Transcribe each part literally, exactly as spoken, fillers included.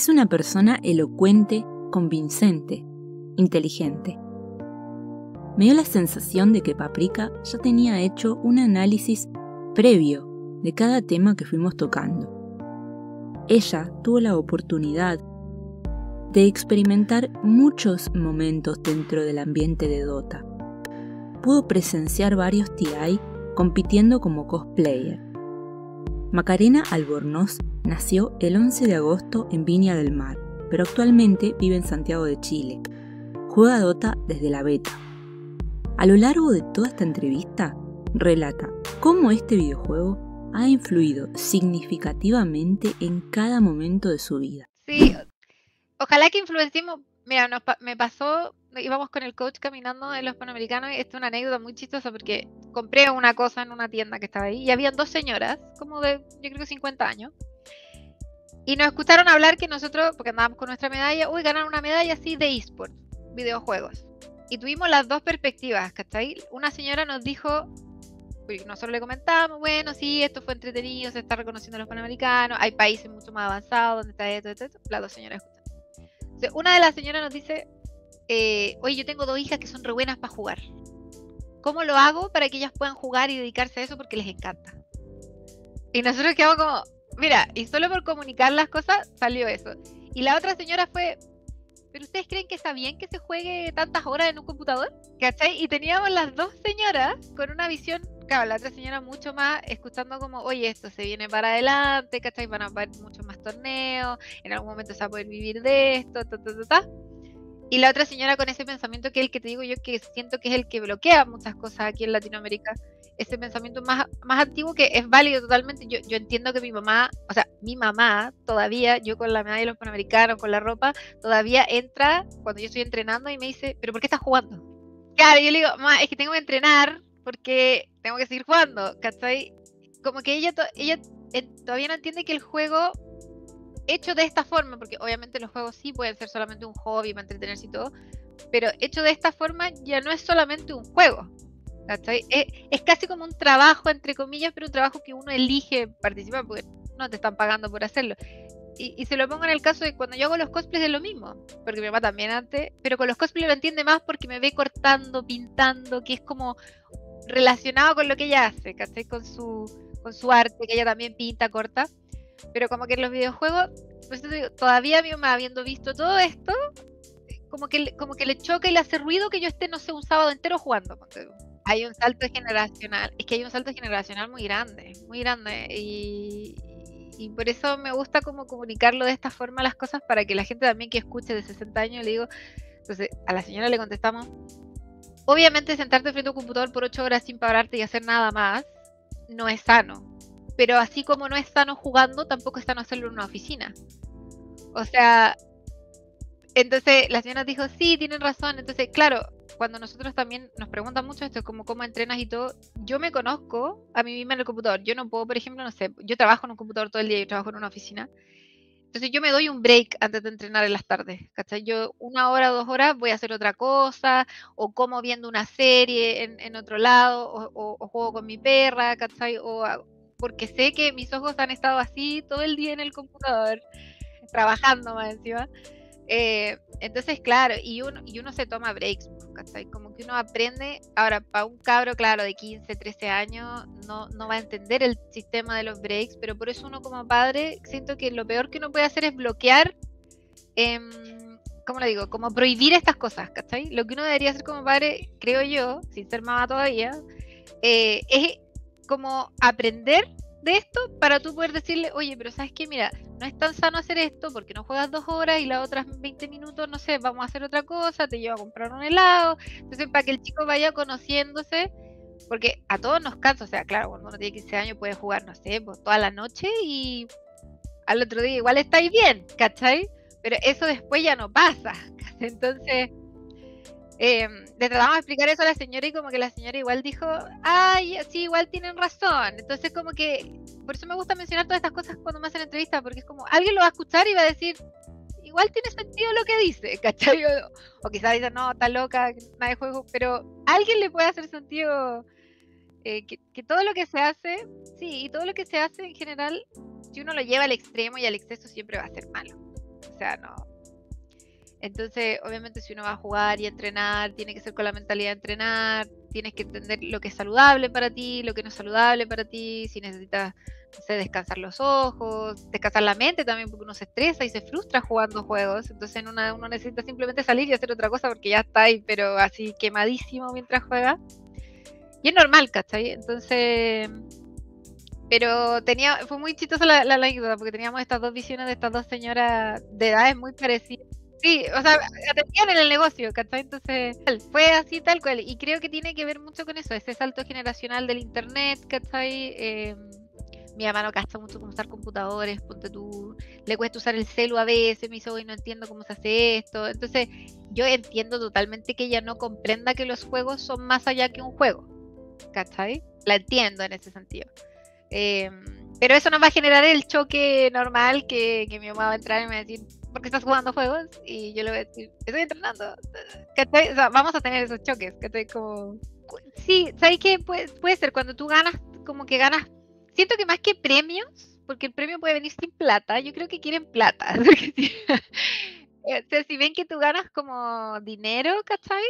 Es una persona elocuente, convincente, inteligente. Me dio la sensación de que Paprika ya tenía hecho un análisis previo de cada tema que fuimos tocando. Ella tuvo la oportunidad de experimentar muchos momentos dentro del ambiente de Dota. Pudo presenciar varios T I compitiendo como cosplayer. Macarena Albornoz nació el once de agosto en Viña del Mar, pero actualmente vive en Santiago de Chile. Juega Dota desde la beta. A lo largo de toda esta entrevista, relata cómo este videojuego ha influido significativamente en cada momento de su vida. Sí, ojalá que influenciemos. Mira, nos pa me pasó, íbamos con el coach caminando en los Panamericanos y esto es una anécdota muy chistosa porque compré una cosa en una tienda que estaba ahí y habían dos señoras, como de, yo creo que cincuenta años, y nos escucharon hablar que nosotros, porque andábamos con nuestra medalla, uy, ganaron una medalla así de eSport, videojuegos. Y tuvimos las dos perspectivas, ¿cachai? Una señora nos dijo, nosotros le comentábamos, bueno, sí, esto fue entretenido, se está reconociendo a los Panamericanos, hay países mucho más avanzados donde está esto, esto, esto. Las dos señoras escuchan. Entonces, una de las señoras nos dice, eh, oye, yo tengo dos hijas que son re buenas para jugar. ¿Cómo lo hago para que ellas puedan jugar y dedicarse a eso porque les encanta? Y nosotros quedamos como, mira, y solo por comunicar las cosas salió eso. Y la otra señora fue, ¿pero ustedes creen que está bien que se juegue tantas horas en un computador? ¿Cachai? Y teníamos las dos señoras con una visión, claro, la otra señora mucho más escuchando como, oye, esto se viene para adelante, ¿cachai? Van a haber muchos más torneos, en algún momento se va a poder vivir de esto, ta, ta, ta, ta. Y la otra señora con ese pensamiento que es el que te digo yo, que siento que es el que bloquea muchas cosas aquí en Latinoamérica, ese pensamiento más, más antiguo que es válido totalmente. Yo, yo entiendo que mi mamá, o sea, mi mamá todavía, yo con la medalla de los Panamericanos, con la ropa, todavía entra cuando yo estoy entrenando y me dice, ¿pero por qué estás jugando? Claro, yo le digo, mamá, es que tengo que entrenar porque tengo que seguir jugando, ¿cachai? Como que ella, to ella eh, todavía no entiende que el juego hecho de esta forma, porque obviamente los juegos sí pueden ser solamente un hobby para entretenerse y todo, pero hecho de esta forma ya no es solamente un juego, ¿cachai? Es, es casi como un trabajo, entre comillas, pero un trabajo que uno elige participar porque no te están pagando por hacerlo. Y, y se lo pongo en el caso de cuando yo hago los cosplays es lo mismo, porque mi mamá también antes, pero con los cosplays lo entiende más porque me ve cortando, pintando, que es como relacionado con lo que ella hace, ¿cachai? Con su, con su arte, que ella también pinta, corta. Pero como que en los videojuegos, pues todavía mi mamá, habiendo visto todo esto, como que, como que le choca y le hace ruido que yo esté, no sé, un sábado entero jugando. Hay un salto generacional, es que hay un salto generacional muy grande, muy grande. Y, y por eso me gusta como comunicarlo de esta forma las cosas para que la gente también que escuche de sesenta años le digo, entonces a la señora le contestamos, obviamente sentarte frente a un computador por ocho horas sin pararte y hacer nada más, no es sano. Pero así como no es sano jugando, tampoco es sano hacerlo en una oficina. O sea, entonces la señora dijo, sí, tienen razón. Entonces, claro, cuando nosotros también nos preguntan mucho esto, como cómo entrenas y todo, yo me conozco a mí misma en el computador. Yo no puedo, por ejemplo, no sé, yo trabajo en un computador todo el día, yo trabajo en una oficina. Entonces yo me doy un break antes de entrenar en las tardes, ¿cachai? Yo una hora o dos horas voy a hacer otra cosa, o como viendo una serie en, en otro lado, o, o, o juego con mi perra, ¿cachai? O hago, porque sé que mis ojos han estado así todo el día en el computador, trabajando más encima. Eh, entonces, claro, y uno, y uno se toma breaks, ¿cachai? Como que uno aprende. Ahora, para un cabro, claro, de quince, trece años, no, no va a entender el sistema de los breaks, pero por eso uno como padre, siento que lo peor que uno puede hacer es bloquear, eh, ¿cómo lo digo? Como prohibir estas cosas, ¿cachai? Lo que uno debería hacer como padre, creo yo, sin ser mamá todavía, eh, es como aprender de esto para tú poder decirle, oye, pero ¿sabes qué? Mira, no es tan sano hacer esto porque no juegas dos horas y las otras veinte minutos, no sé, vamos a hacer otra cosa, te llevo a comprar un helado. Entonces, para que el chico vaya conociéndose, porque a todos nos cansa, o sea, claro, cuando uno tiene quince años puede jugar, no sé, pues toda la noche y al otro día igual estáis bien, ¿cachai? Pero eso después ya no pasa. Entonces, eh, le tratamos de explicar eso a la señora y como que la señora igual dijo, ay, sí, igual tienen razón. Entonces como que, por eso me gusta mencionar todas estas cosas cuando me hacen entrevistas, porque es como, alguien lo va a escuchar y va a decir, igual tiene sentido lo que dice, ¿cachai? O, o quizás dice, no, está loca, nada de juego, pero a alguien le puede hacer sentido eh, que, que todo lo que se hace, sí, y todo lo que se hace en general, si uno lo lleva al extremo y al exceso siempre va a ser malo. O sea, no. Entonces, obviamente, si uno va a jugar y a entrenar, tiene que ser con la mentalidad de entrenar, tienes que entender lo que es saludable para ti, lo que no es saludable para ti, si necesitas, no sé, descansar los ojos, descansar la mente también, porque uno se estresa y se frustra jugando juegos. Entonces, en una, uno necesita simplemente salir y hacer otra cosa porque ya está ahí, pero así quemadísimo mientras juega. Y es normal, ¿cachai? Entonces... Pero tenía, fue muy chistosa la, la anécdota, porque teníamos estas dos visiones de estas dos señoras de edades muy parecidas. Sí, o sea, atendían en el negocio, ¿cachai? Entonces, fue así tal cual. Y creo que tiene que ver mucho con eso, ese salto generacional del internet, ¿cachai? Eh, mi mamá no gasta mucho cómo usar computadores, ponte tú, le cuesta usar el celu a veces, me dice, hoy no entiendo cómo se hace esto. Entonces, yo entiendo totalmente que ella no comprenda que los juegos son más allá que un juego, ¿cachai? La entiendo en ese sentido. Eh, pero eso no va a generar el choque normal que, que mi mamá va a entrar y me va a decir, ¿por qué estás jugando juegos? Y yo le voy a decir, estoy entrenando. ¿Cachai? O sea, vamos a tener esos choques. ¿Cachai? Como... Sí, ¿sabes qué? Puede, puede ser cuando tú ganas, como que ganas. Siento que más que premios, porque el premio puede venir sin plata, yo creo que quieren plata. Porque si, o sea, si ven que tú ganas como dinero, ¿cachai?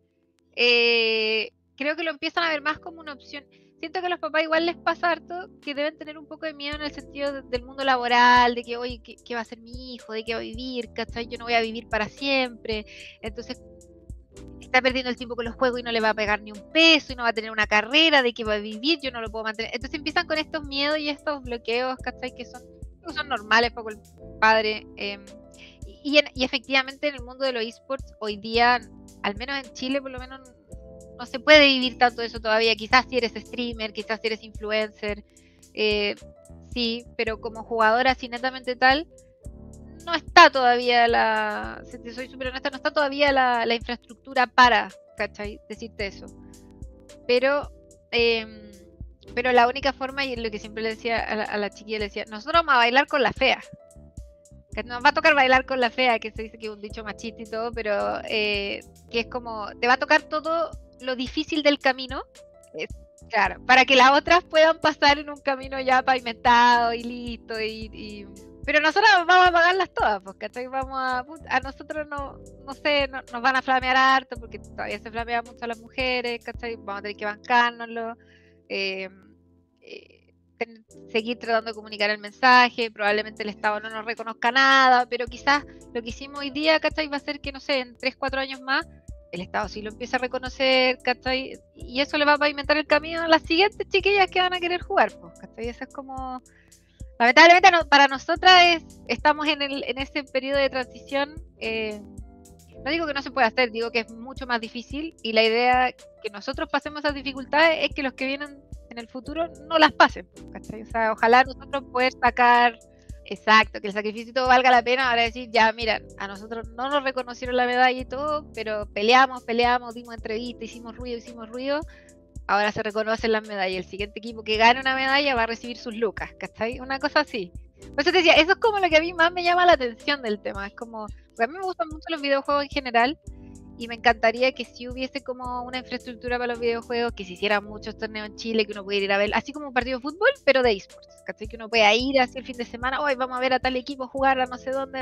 Eh, creo que lo empiezan a ver más como una opción. Siento que a los papás igual les pasa harto que deben tener un poco de miedo en el sentido de, del mundo laboral, de que, oye, ¿qué, ¿qué va a ser mi hijo? ¿De qué va a vivir? ¿Cachai? Yo no voy a vivir para siempre. Entonces, está perdiendo el tiempo con los juegos y no le va a pegar ni un peso y no va a tener una carrera, ¿de qué va a vivir? Yo no lo puedo mantener. Entonces empiezan con estos miedos y estos bloqueos, ¿cachai? Que son, que son normales para el padre. Eh, y, en, y efectivamente en el mundo de los esports, hoy día, al menos en Chile, por lo menos... no se puede vivir tanto de eso todavía. Quizás si eres streamer, quizás si eres influencer, eh, sí, pero como jugadora así netamente tal, no está todavía la, si te soy súper honesta, no está todavía la, la infraestructura para, ¿cachai? Decirte eso. Pero, eh, pero la única forma, y lo que siempre le decía a la, a la chiquilla, le decía, nosotros vamos a bailar con la fea. Que nos va a tocar bailar con la fea, que se dice que es un dicho machista y todo, pero eh, que es como, te va a tocar todo lo difícil del camino, es, claro, para que las otras puedan pasar en un camino ya pavimentado y listo, y, y... pero nosotros vamos a pagarlas todas, porque vamos a, a nosotros no, no sé, no, nos van a flamear harto, porque todavía se flamea mucho a las mujeres, ¿cachai? Vamos a tener que bancárnoslo, eh, eh, seguir tratando de comunicar el mensaje, probablemente el Estado no nos reconozca nada, pero quizás lo que hicimos hoy día, ¿cachai? Va a ser que, no sé, en tres, cuatro años más, el Estado sí lo empieza a reconocer, ¿cachai? Y eso le va a pavimentar el camino a las siguientes chiquillas que van a querer jugar, pues, ¿cachai? Eso es como... Lamentablemente no, para nosotras es, estamos en, el, en ese periodo de transición, eh, no digo que no se pueda hacer, digo que es mucho más difícil, y la idea que nosotros pasemos esas dificultades es que los que vienen en el futuro no las pasen, ¿cachai? O sea, ojalá nosotros poder sacar, exacto, que el sacrificio todo valga la pena, ahora decir, ya, mira, a nosotros no nos reconocieron la medalla y todo, pero peleamos, peleamos, dimos entrevistas, hicimos ruido, hicimos ruido, ahora se reconocen las medallas, el siguiente equipo que gane una medalla va a recibir sus lucas, ¿cachai? Una cosa así. Por eso te decía, eso es como lo que a mí más me llama la atención del tema, es como, a mí me gustan mucho los videojuegos en general, y me encantaría que si hubiese como una infraestructura para los videojuegos, que se hicieran muchos torneos en Chile, que uno pudiera ir a ver, así como un partido de fútbol, pero de esports, ¿cachai? Que uno pueda ir así el fin de semana, hoy vamos a ver a tal equipo jugar a no sé dónde.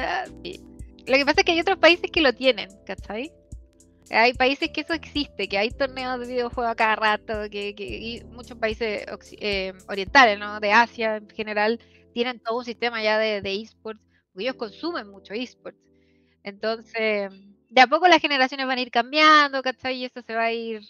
Lo que pasa es que hay otros países que lo tienen, ¿cachai? Hay países que eso existe, que hay torneos de videojuegos a cada rato, que, que y muchos países eh, orientales, ¿no? De Asia en general, tienen todo un sistema ya de, de esports, porque ellos consumen mucho esports. Entonces, de a poco las generaciones van a ir cambiando, ¿cachai? Y eso se va a ir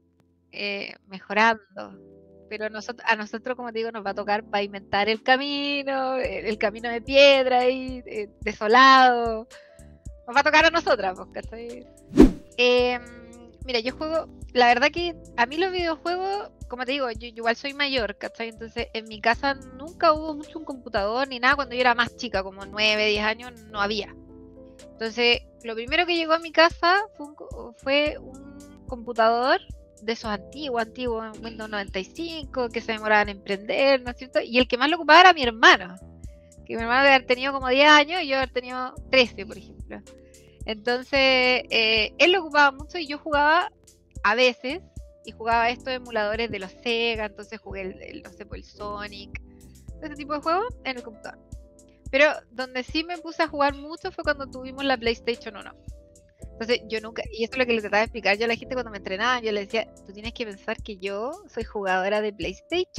eh, mejorando. Pero nosotros, a nosotros, como te digo, nos va a tocar pavimentar el camino, el, el camino de piedra ahí, eh, desolado. Nos va a tocar a nosotras, ¿cachai? Eh, mira, yo juego, la verdad que a mí los videojuegos, como te digo, yo, yo igual soy mayor, ¿cachai? Entonces en mi casa nunca hubo mucho un computador ni nada. Cuando yo era más chica, como nueve, diez años, no había. Entonces, lo primero que llegó a mi casa fue un, fue un computador de esos antiguos, antiguos, Windows noventa y cinco, que se demoraban en prender, ¿no es cierto? Y el que más lo ocupaba era mi hermano, que mi hermano debe haber tenido como diez años y yo haber tenido trece, por ejemplo. Entonces, eh, él lo ocupaba mucho y yo jugaba a veces, y jugaba estos emuladores de los Sega, entonces jugué el, el no sé, el Sonic, ese tipo de juegos en el computador. Pero donde sí me puse a jugar mucho fue cuando tuvimos la PlayStation uno. Entonces yo nunca, y eso es lo que le trataba de explicar yo a la gente cuando me entrenaban, yo le decía, tú tienes que pensar que yo soy jugadora de PlayStation.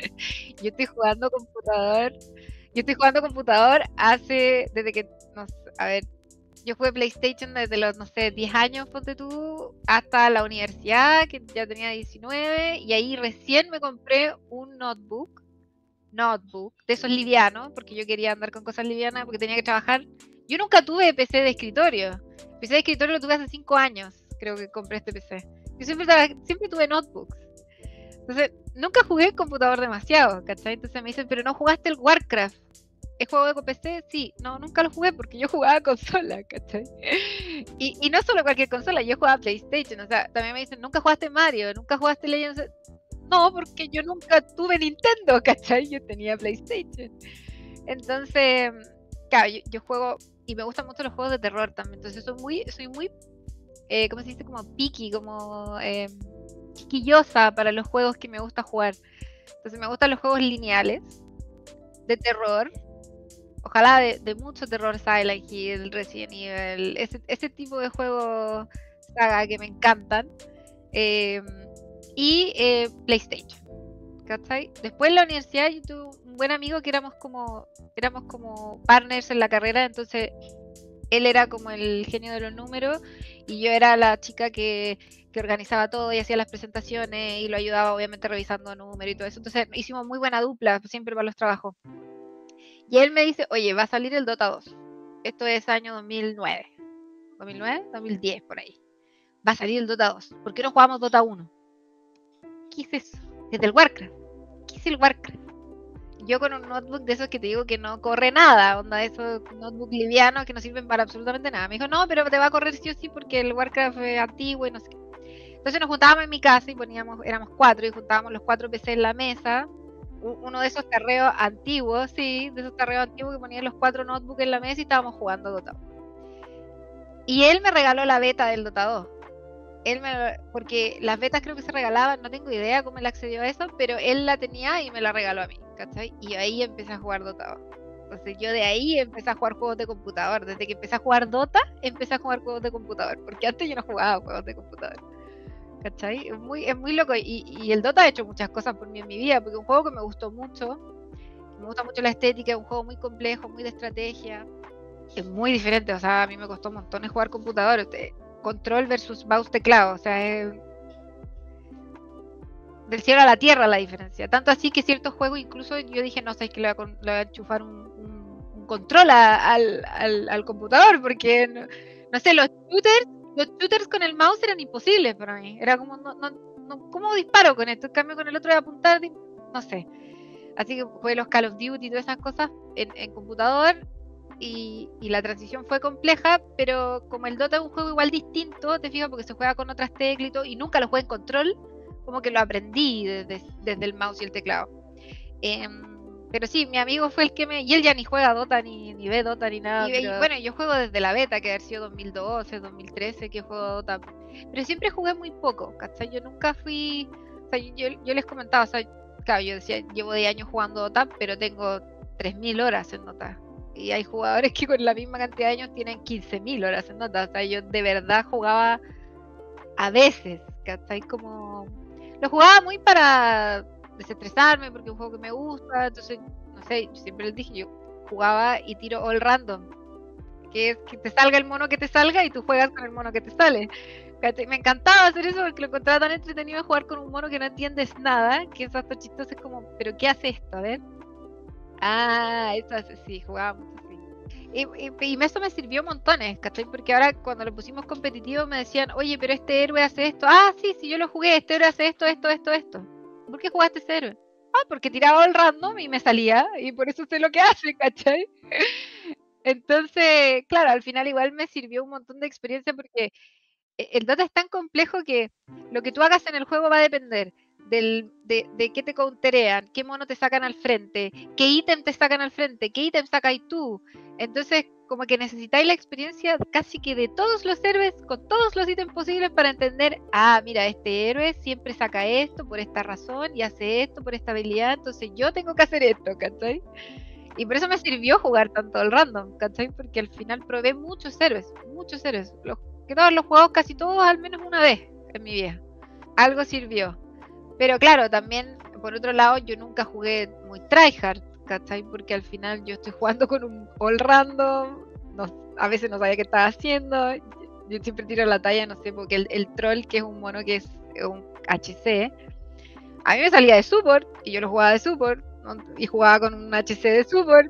Yo estoy jugando computador, yo estoy jugando computador hace, desde que, no sé, a ver, yo jugué PlayStation desde los, no sé, diez años, ponte tú, hasta la universidad, que ya tenía diecinueve, y ahí recién me compré un notebook, notebook, de esos livianos, porque yo quería andar con cosas livianas, porque tenía que trabajar. Yo nunca tuve P C de escritorio. P C de escritorio lo tuve hace cinco años, creo que compré este P C. Yo siempre, siempre tuve notebooks. Entonces, nunca jugué en computador demasiado, ¿cachai? Entonces me dicen, pero no jugaste el Warcraft. ¿Es juego de P C? Sí. No, nunca lo jugué porque yo jugaba consola, ¿cachai? Y, y no solo cualquier consola, yo jugaba PlayStation. O sea, también me dicen, ¿nunca jugaste Mario? ¿Nunca jugaste Legends? No, porque yo nunca tuve Nintendo, ¿cachai? Yo tenía PlayStation. Entonces, claro, yo, yo juego y me gustan mucho los juegos de terror también. Entonces soy muy, soy muy, eh, ¿cómo se dice? Como picky, como eh, quisquillosa para los juegos que me gusta jugar. Entonces me gustan los juegos lineales de terror. Ojalá de, de mucho terror, Silent Hill, Resident Evil, ese, ese tipo de juegos saga que me encantan. Eh, y eh, PlayStation. ¿Cachai? Después en la universidad yo tuve un buen amigo que éramos como éramos como partners en la carrera, entonces él era como el genio de los números y yo era la chica que, que organizaba todo y hacía las presentaciones y lo ayudaba obviamente revisando números y todo eso. Entonces hicimos muy buena dupla siempre para los trabajos. Y él me dice, oye, va a salir el Dota dos. Esto es año dos mil nueve. ¿dos mil nueve? dos mil diez, por ahí. Va a salir el Dota dos. ¿Por qué no jugamos Dota uno? ¿Qué es eso? Desde el Warcraft. ¿Qué es el Warcraft? Yo con un notebook de esos que te digo que no corre nada, onda de esos notebooks livianos que no sirven para absolutamente nada. Me dijo, no, pero te va a correr sí o sí porque el Warcraft es antiguo y no sé qué. Entonces nos juntábamos en mi casa y poníamos, éramos cuatro y juntábamos los cuatro P C en la mesa. Uno de esos tarreos antiguos, sí, de esos tarreos antiguos que ponían los cuatro notebooks en la mesa y estábamos jugando Dota dos. Y él me regaló la beta del Dota dos. Él me, porque las betas creo que se regalaban, no tengo idea cómo él accedió a eso, pero él la tenía y me la regaló a mí, ¿cachai? Y ahí empecé a jugar Dota dos. Entonces yo de ahí empecé a jugar juegos de computador. Desde que empecé a jugar Dota, empecé a jugar juegos de computador, porque antes yo no jugaba juegos de computador. ¿Cachai? Es muy, es muy loco. Y, y el Dota ha hecho muchas cosas por mí en mi vida, porque es un juego que me gustó mucho. Me gusta mucho la estética, es un juego muy complejo, muy de estrategia. Es muy diferente, o sea, a mí me costó montones jugar computador. Usted, control versus mouse teclado, o sea, es del cielo a la tierra la diferencia. Tanto así que ciertos juegos, incluso yo dije, no sé, es que le voy a, le voy a enchufar un, un, un control a, al, al, al computador, porque, no, no sé, los shooters los shooters con el mouse eran imposibles para mí. Era como, no, no, no, ¿cómo disparo con esto? En cambio, con el otro de apuntar, no sé. Así que fue los Call of Duty y todas esas cosas en, en computador. Y, y la transición fue compleja, pero como el Dota es un juego igual distinto, te fijas, porque se juega con otras teclas y todo, y nunca lo jugué en control, como que lo aprendí desde, desde el mouse y el teclado. Eh, pero sí, mi amigo fue el que me... Y él ya ni juega Dota, ni, ni ve Dota, ni nada. Y, pero... y bueno, yo juego desde la beta, que ha sido dos mil doce, dos mil trece, que juego Dota. Pero siempre jugué muy poco, ¿cachai? Yo nunca fui... O sea, yo, yo les comentaba, o sea, claro, yo decía, llevo diez años jugando Dota, pero tengo tres mil horas en Dota. Y hay jugadores que con la misma cantidad de años tienen quince mil horas en Dota. O sea, yo de verdad jugaba a veces, ¿cachai? Como... Lo jugaba muy para desestresarme, porque es un juego que me gusta. Entonces, no sé, yo siempre les dije, yo jugaba y tiro all random. Que es que te salga el mono que te salga y tú juegas con el mono que te sale. ¿Cachai? Me encantaba hacer eso porque lo encontraba tan entretenido jugar con un mono que no entiendes nada, que es hasta chistoso, es como, ¿pero qué hace esto? A ver. Ah, eso hace, sí, jugaba mucho así. Y, y, y eso me sirvió montones, ¿cachai? Porque ahora cuando lo pusimos competitivo me decían, oye, pero este héroe hace esto. Ah, sí, sí, yo lo jugué, este héroe hace esto, esto, esto, esto. ¿Por qué jugaste ese héroe? Ah, porque tiraba el random y me salía, y por eso sé lo que hace, ¿cachai? Entonces, claro, al final igual me sirvió un montón de experiencia porque el Dota es tan complejo que lo que tú hagas en el juego va a depender del, de, de qué te counterean, qué mono te sacan al frente, qué ítem te sacan al frente, qué ítem sacáis tú. Entonces, como que necesitáis la experiencia casi que de todos los héroes, con todos los ítems posibles para entender, ah, mira, este héroe siempre saca esto por esta razón y hace esto por esta habilidad, entonces yo tengo que hacer esto, ¿cachai? Y por eso me sirvió jugar tanto el random, ¿cachai? Porque al final probé muchos héroes, muchos héroes. Los, que todos los juegos, casi todos, al menos una vez en mi vida. Algo sirvió. Pero claro, también, por otro lado, yo nunca jugué muy tryhard, ¿cachai? Porque al final yo estoy jugando con un all random, no, a veces no sabía qué estaba haciendo. Yo siempre tiro la talla, no sé, porque el, el troll, que es un mono que es un H C, a mí me salía de support, y yo lo jugaba de support, ¿no? Y jugaba con un H C de support,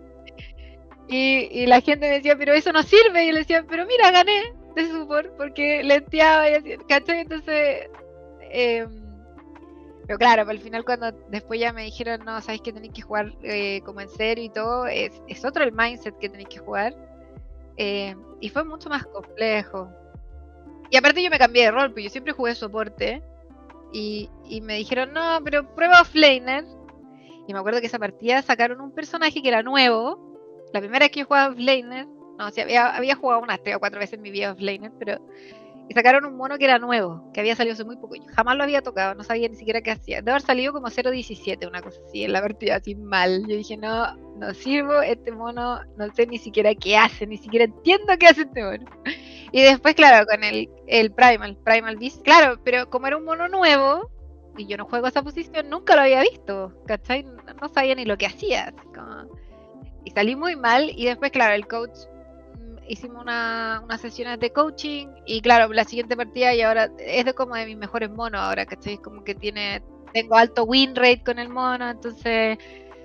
y, y la gente me decía, pero eso no sirve, y yo le decía, pero mira, gané de support, porque lenteaba y así, ¿cachai? Entonces, eh, pero claro, al final cuando después ya me dijeron, no, sabéis que tenéis que jugar eh, como en serio y todo, es, es otro el mindset que tenéis que jugar, eh, y fue mucho más complejo. Y aparte yo me cambié de rol, porque yo siempre jugué soporte. Y, y me dijeron, no, pero prueba offlaner. Y me acuerdo que esa partida sacaron un personaje que era nuevo. La primera vez que yo jugaba offlaner. No, o sea, había, había jugado unas tres o cuatro veces en mi vida offlaner, pero... Y sacaron un mono que era nuevo, que había salido hace muy poco. Yo jamás lo había tocado, no sabía ni siquiera qué hacía. Debe haber salido como cero diecisiete, una cosa así, en la partida, así mal. Yo dije, no, no sirvo, este mono, no sé ni siquiera qué hace, ni siquiera entiendo qué hace este mono. Y después, claro, con el, el Primal, Primal Beast, claro, pero como era un mono nuevo, y yo no juego esa posición, nunca lo había visto, ¿cachai? No, no sabía ni lo que hacía, así como... Y salí muy mal, y después, claro, el coach... Hicimos una, unas sesiones de coaching y claro, la siguiente partida y ahora es de como de mis mejores monos ahora, ¿cachai? Como que tiene, tengo alto win rate con el mono, entonces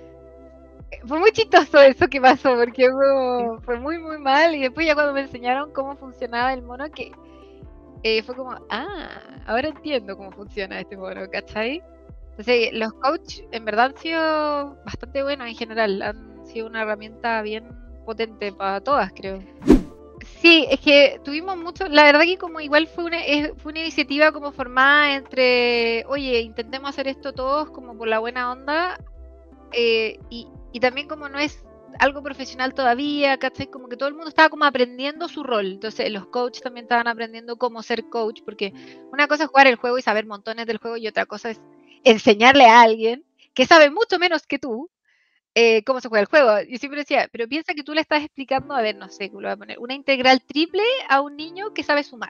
fue muy chistoso eso que pasó porque fue, fue muy muy mal y después ya cuando me enseñaron cómo funcionaba el mono que eh, fue como, ah, ahora entiendo cómo funciona este mono, ¿cachai? Entonces los coaches en verdad han sido bastante buenos en general, han sido una herramienta bien potente para todas, creo. Sí, es que tuvimos mucho, la verdad que como igual fue una, es, fue una iniciativa como formada entre, oye, intentemos hacer esto todos como por la buena onda, eh, y, y también como no es algo profesional todavía, ¿cachai? Como que todo el mundo estaba como aprendiendo su rol, entonces los coaches también estaban aprendiendo cómo ser coach, porque una cosa es jugar el juego y saber montones del juego y otra cosa es enseñarle a alguien que sabe mucho menos que tú, Eh, cómo se juega el juego. Yo siempre decía, pero piensa que tú le estás explicando, a ver, no sé, lo voy a poner, una integral triple a un niño que sabe sumar.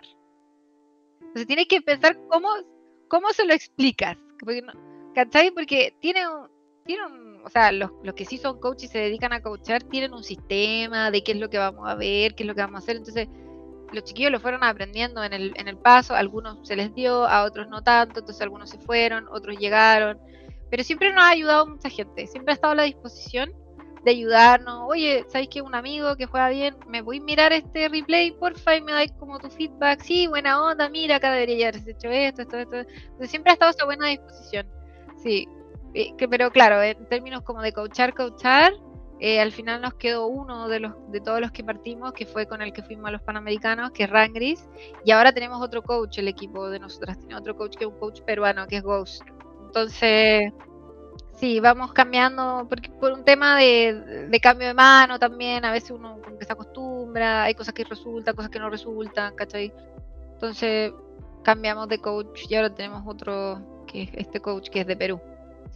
Entonces tienes que pensar cómo, cómo se lo explicas. Porque no, ¿cachai? Porque tiene un, tiene un, o sea, los, los que sí son coaches y se dedican a coachar tienen un sistema de qué es lo que vamos a ver, qué es lo que vamos a hacer. Entonces, los chiquillos lo fueron aprendiendo en el, en el paso, a algunos se les dio, a otros no tanto, entonces algunos se fueron, otros llegaron. Pero siempre nos ha ayudado mucha gente, siempre ha estado a la disposición de ayudarnos. Oye, ¿sabéis que un amigo que juega bien, me voy a mirar este replay, porfa, y me dais como tu feedback? Sí, buena onda, mira, acá debería haberse hecho esto, esto, esto. Entonces siempre ha estado a esa buena disposición. Sí, eh, que, pero claro, en términos como de coachar, coachar, eh, al final nos quedó uno de los de todos los que partimos, que fue con el que fuimos a los Panamericanos, que es Rangris, y ahora tenemos otro coach, el equipo de nosotras tiene otro coach que es un coach peruano, que es Ghost. Entonces, sí, vamos cambiando, porque por un tema de, de cambio de mano también, a veces uno como que se acostumbra, hay cosas que resultan, cosas que no resultan, ¿cachai? Entonces, cambiamos de coach y ahora tenemos otro, que es este coach que es de Perú,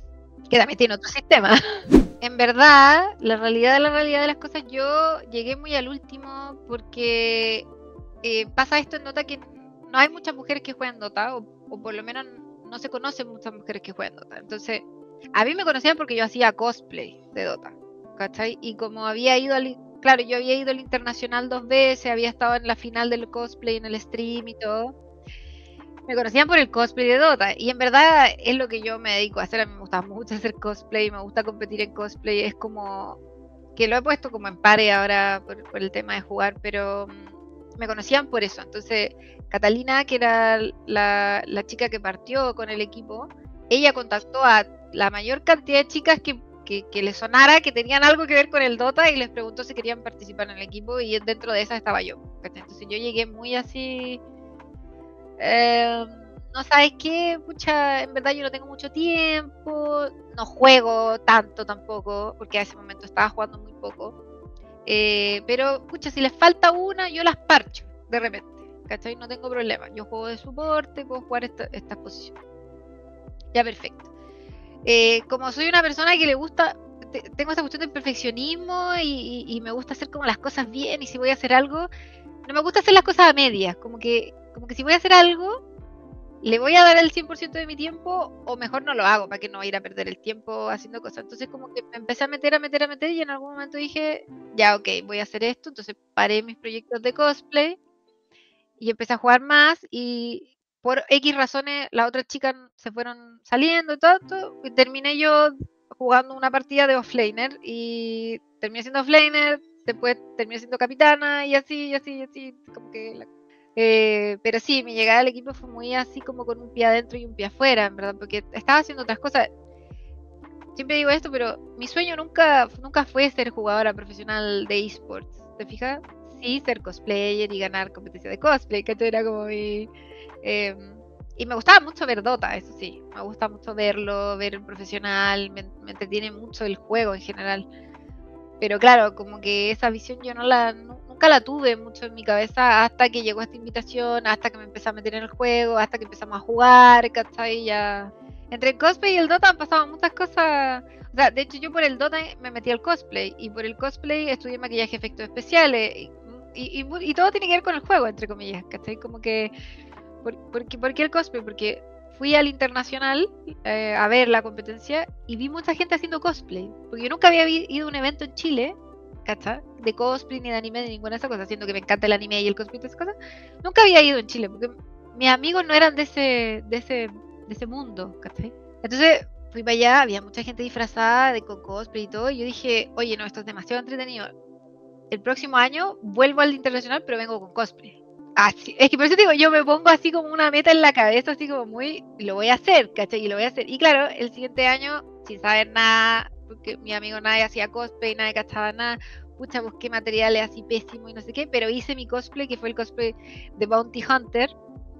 que también tiene otro sistema. En verdad, la realidad de la realidad de las cosas, yo llegué muy al último porque eh, pasa esto en Dota que no hay muchas mujeres que juegan Dota, o, o por lo menos no se conocen muchas mujeres que juegan Dota. Entonces, a mí me conocían porque yo hacía cosplay de Dota, ¿cachai? Y como había ido al, claro, yo había ido al internacional dos veces, había estado en la final del cosplay, en el stream y todo, me conocían por el cosplay de Dota, y en verdad es lo que yo me dedico a hacer. A mí me gusta mucho hacer cosplay, me gusta competir en cosplay, es como que lo he puesto como en pare ahora por, por el tema de jugar, pero um, me conocían por eso. Entonces, Catalina, que era la, la chica que partió con el equipo, ella contactó a la mayor cantidad de chicas que, que, que le sonara, que tenían algo que ver con el Dota, y les preguntó si querían participar en el equipo, y dentro de esas estaba yo. Entonces yo llegué muy así, eh, no sabes qué, pucha, en verdad yo no tengo mucho tiempo, no juego tanto tampoco, porque a ese momento estaba jugando muy poco, eh, pero pucha, si les falta una, yo las parcho de repente, ¿cachai? No tengo problema, yo juego de soporte, puedo jugar esta, estas posiciones. Ya, perfecto. Eh, como soy una persona que le gusta, te- tengo esta cuestión del perfeccionismo y, y- y me gusta hacer como las cosas bien, y si voy a hacer algo, no me gusta hacer las cosas a medias, como que, como que si voy a hacer algo, le voy a dar el cien por ciento de mi tiempo o mejor no lo hago para que no vaya a perder el tiempo haciendo cosas. Entonces como que me empecé a meter, a meter, a meter y en algún momento dije, ya, ok, voy a hacer esto. Entonces paré mis proyectos de cosplay y empecé a jugar más y por X razones las otras chicas se fueron saliendo y todo, y terminé yo jugando una partida de offlaner y terminé siendo offlaner, después terminé siendo capitana y así, y así, y así, como que la- eh, pero sí, mi llegada al equipo fue muy así como con un pie adentro y un pie afuera, en verdad, porque estaba haciendo otras cosas. Siempre digo esto, pero mi sueño nunca, nunca fue ser jugadora profesional de esports, ¿te fijas? Sí, ser cosplayer y ganar competencia de cosplay, que esto era como mi... eh, y me gustaba mucho ver Dota, eso sí, me gusta mucho verlo, ver el profesional, me, me entretiene mucho el juego en general. Pero claro, como que esa visión yo no la, nu- nunca la tuve mucho en mi cabeza hasta que llegó esta invitación, hasta que me empecé a meter en el juego, hasta que empezamos a jugar, ¿cachai? Ya. Entre el cosplay y el Dota han pasado muchas cosas. O sea, de hecho yo por el Dota me metí al cosplay y por el cosplay estudié maquillaje y efectos especiales y, y, y mu- y todo tiene que ver con el juego, entre comillas, ¿cachai? Como que, ¿por, por qué, por qué el cosplay? Porque fui al internacional eh, a ver la competencia y vi mucha gente haciendo cosplay. Porque yo nunca había vi- ido a un evento en Chile, ¿cachai? De cosplay, ni de anime, ni ninguna de esas cosas, siendo que me encanta el anime y el cosplay y todas esas cosas. Nunca había ido en Chile, porque mis amigos no eran de ese, de ese, de ese mundo, ¿cachai? Entonces fui para allá, había mucha gente disfrazada de con cosplay y todo, y yo dije, oye, no, esto es demasiado entretenido. El próximo año vuelvo al internacional, pero vengo con cosplay. Así, es que por eso te digo, yo me pongo así como una meta en la cabeza, así como muy, lo voy a hacer, ¿cachai? Y lo voy a hacer. Y claro, el siguiente año, sin saber nada, porque mi amigo nadie hacía cosplay, nadie cachaba nada, pucha, busqué materiales así pésimo y no sé qué, pero hice mi cosplay, que fue el cosplay de Bounty Hunter,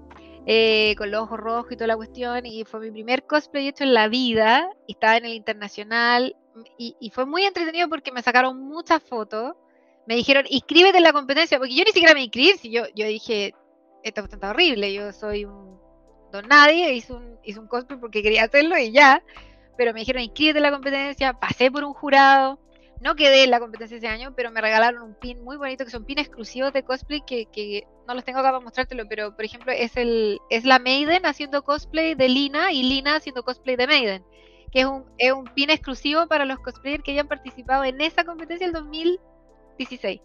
eh, con los ojos rojos y toda la cuestión, y fue mi primer cosplay hecho en la vida, y estaba en el internacional, y, y fue muy entretenido porque me sacaron muchas fotos, me dijeron, inscríbete en la competencia, porque yo ni siquiera me inscribí, si yo, yo dije, esta cuestión está horrible, yo soy un don nadie, hice un, hice un cosplay porque quería hacerlo y ya, pero me dijeron, inscríbete en la competencia, pasé por un jurado, no quedé en la competencia ese año, pero me regalaron un pin muy bonito, que son pins exclusivos de cosplay, que, que no los tengo acá para mostrártelo, pero por ejemplo es el es la Maiden haciendo cosplay de Lina y Lina haciendo cosplay de Maiden, que es un, es un pin exclusivo para los cosplayers que hayan participado en esa competencia el dos mil dieciséis.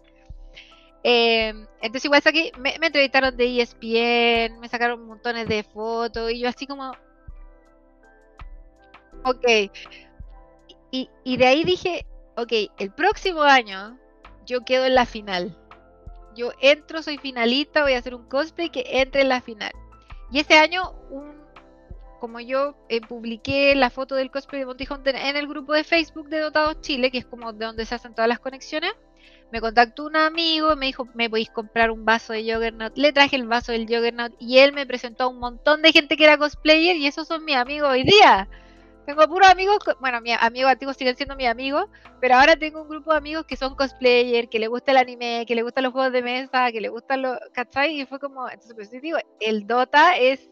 Eh, entonces igual saqué, me, me entrevistaron de E S P N, me sacaron montones de fotos y yo así como, ok, y, y de ahí dije, ok, el próximo año yo quedo en la final. Yo entro, soy finalista, voy a hacer un cosplay que entre en la final. Y ese año, un, como yo eh, publiqué la foto del cosplay de Monty Hunter en el grupo de Facebook de Dotados Chile, que es como de donde se hacen todas las conexiones, me contactó un amigo, me dijo, ¿me podéis comprar un vaso de Juggernaut? Le traje el vaso del Juggernaut y él me presentó a un montón de gente que era cosplayer y esos son mis amigos hoy día. Tengo puros amigos, bueno, mis amigos antiguos siguen siendo mis amigos, pero ahora tengo un grupo de amigos que son cosplayer, que les gusta el anime, que les gustan los juegos de mesa, que les gustan los, ¿cachai? Y fue como, entonces pues sí digo, el Dota es,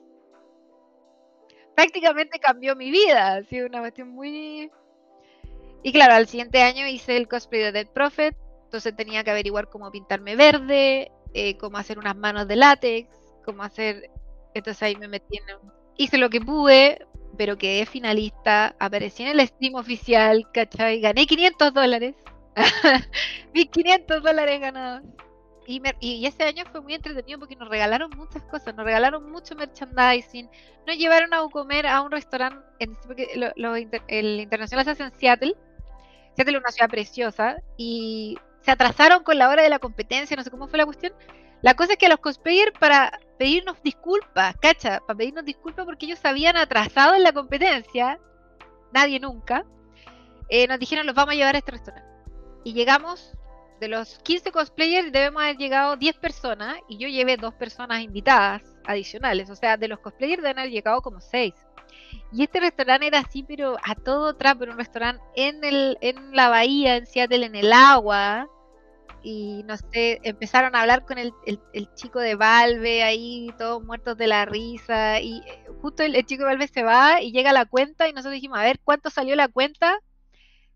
prácticamente cambió mi vida, ha sido una cuestión muy... Y claro, al siguiente año hice el cosplay de Dead Prophet, entonces tenía que averiguar cómo pintarme verde, eh, cómo hacer unas manos de látex, cómo hacer, entonces ahí me metí en... Hice lo que pude, pero quedé finalista, aparecí en el stream oficial, ¿cachai? Gané quinientos dólares. Mis quinientos dólares ganados. Y, me- y ese año fue muy entretenido porque nos regalaron muchas cosas, nos regalaron mucho merchandising, nos llevaron a comer a un restaurante, en, porque lo- lo inter- el internacional se hace en Seattle. Seattle es una ciudad preciosa y se atrasaron con la hora de la competencia, no sé cómo fue la cuestión. La cosa es que a los cosplayers para pedirnos disculpas, cacha, para pedirnos disculpas porque ellos se habían atrasado en la competencia, nadie nunca, eh, nos dijeron los vamos a llevar a este restaurante. Y llegamos, de los quince cosplayers debemos haber llegado diez personas y yo llevé dos personas invitadas adicionales, o sea, de los cosplayers deben haber llegado como seis. Y este restaurante era así, pero a todo trapo, era un restaurante en el, en la bahía, en Seattle, en el agua. Y no sé, empezaron a hablar con el, el, el chico de Valve ahí, todos muertos de la risa. Y eh, justo el, el chico de Valve se va y llega la cuenta y nosotros dijimos, a ver, ¿cuánto salió la cuenta?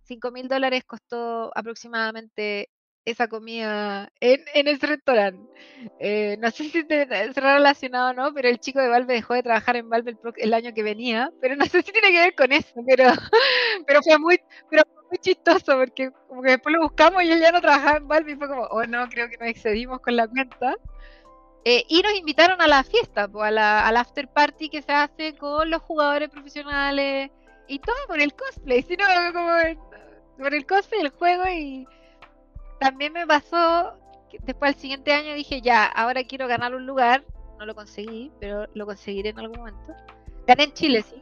cinco mil dólares costó aproximadamente esa comida en, en ese restaurante. Eh, no sé si te, será relacionado o no, pero el chico de Valve dejó de trabajar en Valve el, pro- el año que venía, pero no sé si tiene que ver con eso, pero, pero fue muy, pero fue muy chistoso porque como que después lo buscamos y él ya no trabajaba en Valve y fue como, oh no, creo que nos excedimos con la cuenta. Eh, y nos invitaron a la fiesta, pues, a la, al after party que se hace con los jugadores profesionales y todo por el cosplay, sino como el- por el cosplay, el juego. Y también me pasó que después al siguiente año dije, ya, ahora quiero ganar un lugar. No lo conseguí, pero lo conseguiré en algún momento. Gané en Chile, sí.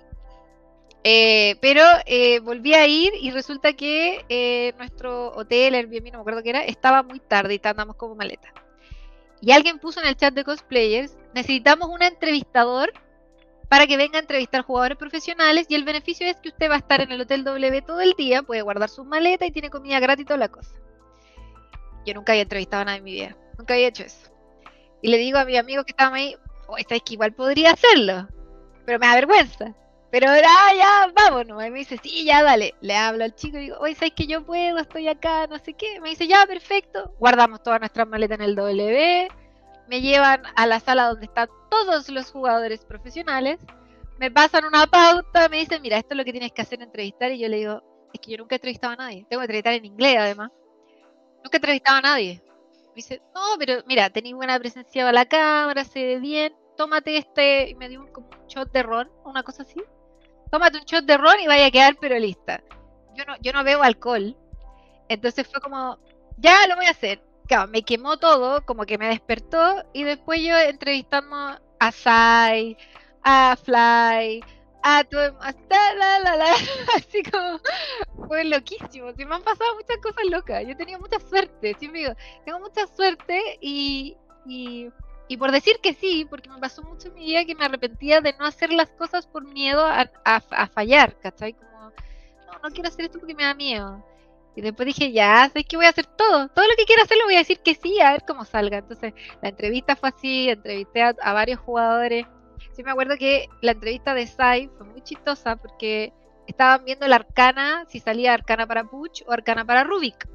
Eh, pero eh, volví a ir y resulta que eh, nuestro hotel, Airbnb, no me acuerdo qué era, estaba muy tarde y andamos como maleta. Y alguien puso en el chat de cosplayers, necesitamos un entrevistador para que venga a entrevistar jugadores profesionales y el beneficio es que usted va a estar en el Hotel W todo el día, puede guardar sus maletas y tiene comida gratis y toda la cosa. Yo nunca había entrevistado a nadie en mi vida, nunca había hecho eso. Y le digo a mis amigos que estaban ahí, oh, esta es que igual podría hacerlo, pero me da vergüenza. Pero ah, ya, vámonos. Y me dice, sí, ya, dale. Le hablo al chico y digo, oye, ¿sabes que yo puedo? Estoy acá, no sé qué. Me dice, ya, perfecto. Guardamos todas nuestras maletas en el W. Me llevan a la sala donde están todos los jugadores profesionales. Me pasan una pauta, me dicen, mira, esto es lo que tienes que hacer, entrevistar. Y yo le digo, es que yo nunca he entrevistado a nadie. Tengo que entrevistar en inglés, además. Nunca he entrevistado a nadie. Me dice, no, pero mira, tenéis buena presencia a la cámara, se ve bien. Tómate este. Y me dio un, como un shot de ron, una cosa así. Tómate un shot de ron y vaya a quedar pero lista. Yo no, yo no bebo alcohol. Entonces fue como, ya lo voy a hacer. Claro, me quemó todo, como que me despertó. Y después yo entrevistando a Sai, a Fly, a todo, hasta la la la. Así como, fue loquísimo. Sí, me han pasado muchas cosas locas. Yo he tenido mucha suerte. Siempre digo, tengo mucha suerte y, y, y por decir que sí, porque me pasó mucho en mi vida que me arrepentía de no hacer las cosas por miedo a, a, a fallar, ¿cachai? Como, no, no quiero hacer esto porque me da miedo. Y después dije, ya, sé que voy a hacer todo. Todo lo que quiera hacer lo voy a decir que sí, a ver cómo salga. Entonces, la entrevista fue así, entrevisté a, a varios jugadores. Sí me acuerdo que la entrevista de Sai fue muy chistosa porque estaban viendo la arcana, si salía arcana para Puch o arcana para Rubik.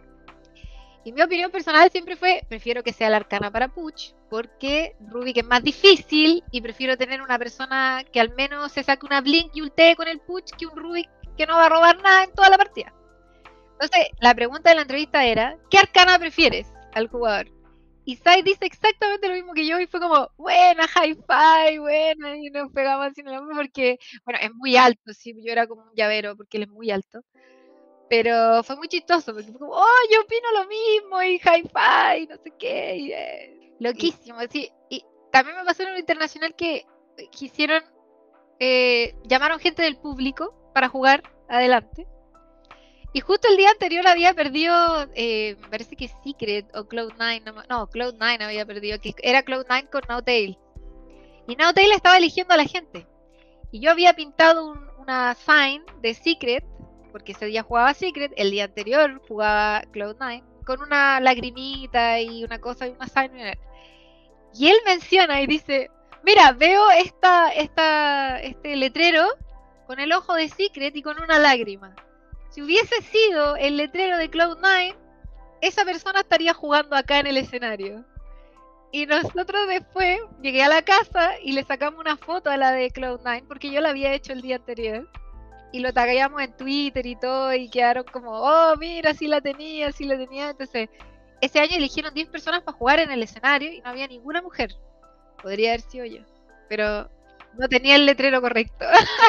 Y mi opinión personal siempre fue, prefiero que sea la arcana para Puch, porque Rubik es más difícil y prefiero tener una persona que al menos se saque una Blink y ultee con el Puch que un Rubik que no va a robar nada en toda la partida. Entonces, la pregunta de la entrevista era, ¿qué arcana prefieres al jugador? Y Sai dice exactamente lo mismo que yo y fue como, buena, high five, buena, y nos pegamos así en el hombro porque, bueno, es muy alto, sí, yo era como un llavero porque él es muy alto. Pero fue muy chistoso porque fue como, oh, yo opino lo mismo y high five, no sé qué. Y, eh, loquísimo, sí. Y también me pasó en lo internacional que quisieron, eh, llamaron gente del público para jugar adelante. Y justo el día anterior había perdido, eh, me parece que Secret o Cloud nine, no, no Cloud nine había perdido, que era Cloud nine con Nautail. Y Nautail estaba eligiendo a la gente. Y yo había pintado un, una sign de Secret, porque ese día jugaba Secret, el día anterior jugaba Cloud nine, con una lagrimita y una cosa y una sign. Y él menciona y dice, mira, veo esta, esta, este letrero con el ojo de Secret y con una lágrima. Si hubiese sido el letrero de Cloud nine, esa persona estaría jugando acá en el escenario. Y nosotros después llegué a la casa y le sacamos una foto a la de Cloud nine porque yo la había hecho el día anterior. Y lo tagueamos en Twitter y todo y quedaron como, oh, mira, sí la tenía, sí la tenía. Entonces, ese año eligieron diez personas para jugar en el escenario y no había ninguna mujer. Podría haber sido yo, pero no tenía el letrero correcto.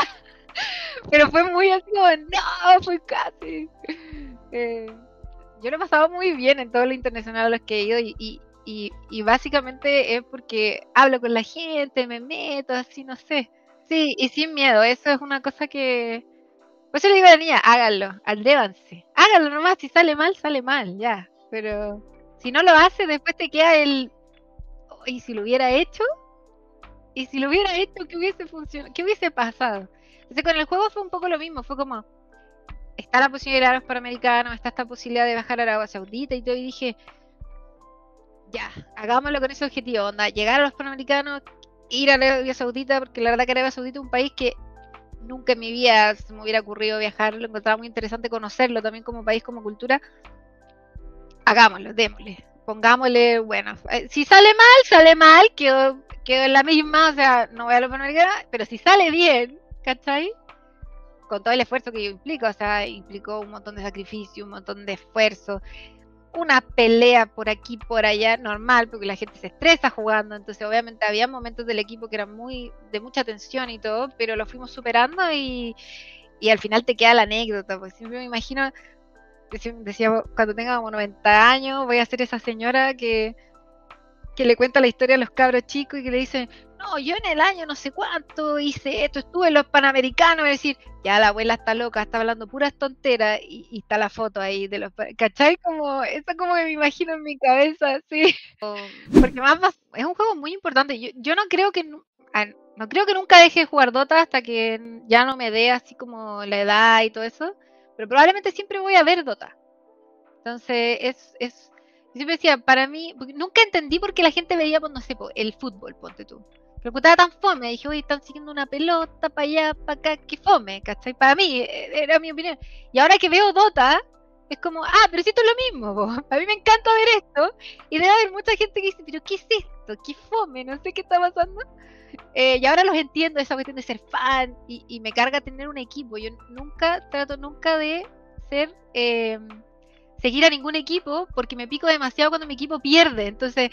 Pero fue muy así como, no, fue casi. Eh, yo lo he pasado muy bien en todo lo internacional a los que he ido y, y, y, y básicamente es porque hablo con la gente, me meto, así, no sé. Sí, y sin miedo, eso es una cosa que... Por eso le digo a la niña, háganlo, atrévanse. Háganlo nomás, si sale mal, sale mal, ya. Pero si no lo hace, después te queda el... Oh, ¿y si lo hubiera hecho? ¿Y si lo hubiera hecho, qué hubiese funcionado? ¿Qué hubiese pasado? Entonces con el juego fue un poco lo mismo, fue como, está la posibilidad de ir a los Panamericanos, está esta posibilidad de bajar a Arabia Saudita y todo, y dije, ya, hagámoslo con ese objetivo, onda, llegar a los Panamericanos, ir a Arabia Saudita, porque la verdad que Arabia Saudita es un país que nunca en mi vida se me hubiera ocurrido viajar, lo encontraba muy interesante conocerlo también como país, como cultura. Hagámoslo, démosle, pongámosle, bueno, eh, si sale mal, sale mal, quedó, quedó en la misma, o sea, no voy a lo Panamericana, pero si sale bien, ¿cachai? Con todo el esfuerzo que implica, o sea, implicó un montón de sacrificio, un montón de esfuerzo, una pelea por aquí, por allá, normal, porque la gente se estresa jugando, entonces obviamente había momentos del equipo que eran muy de mucha tensión y todo, pero lo fuimos superando y, y al final te queda la anécdota, porque siempre me imagino, decía, cuando tenga como noventa años, voy a ser esa señora que, que le cuenta la historia a los cabros chicos y que le dicen, no, yo en el año no sé cuánto hice esto, estuve en los Panamericanos, es decir, ya la abuela está loca, está hablando puras tonteras y, y está la foto ahí de los, ¿cachai? Como, eso como que me imagino en mi cabeza, sí. Porque más, más es un juego muy importante, yo, yo no creo que, no creo que nunca deje de jugar Dota hasta que ya no me dé así como la edad y todo eso, pero probablemente siempre voy a ver Dota. Entonces, es, es yo siempre decía, para mí, nunca entendí por qué la gente veía, pues, no sé, el fútbol, ponte tú. Pero estaba tan fome, dije, oye, están siguiendo una pelota para allá, para acá, qué fome, ¿cachai? Para mí, era mi opinión. Y ahora que veo Dota, es como, ah, pero si esto es lo mismo, po. A mí me encanta ver esto. Y debe haber mucha gente que dice, pero ¿qué es esto? ¿Qué fome? No sé qué está pasando. Eh, y ahora los entiendo, esa cuestión de ser fan, y, y me carga tener un equipo. Yo nunca, trato nunca de ser... Eh, seguir a ningún equipo porque me pico demasiado cuando mi equipo pierde. Entonces,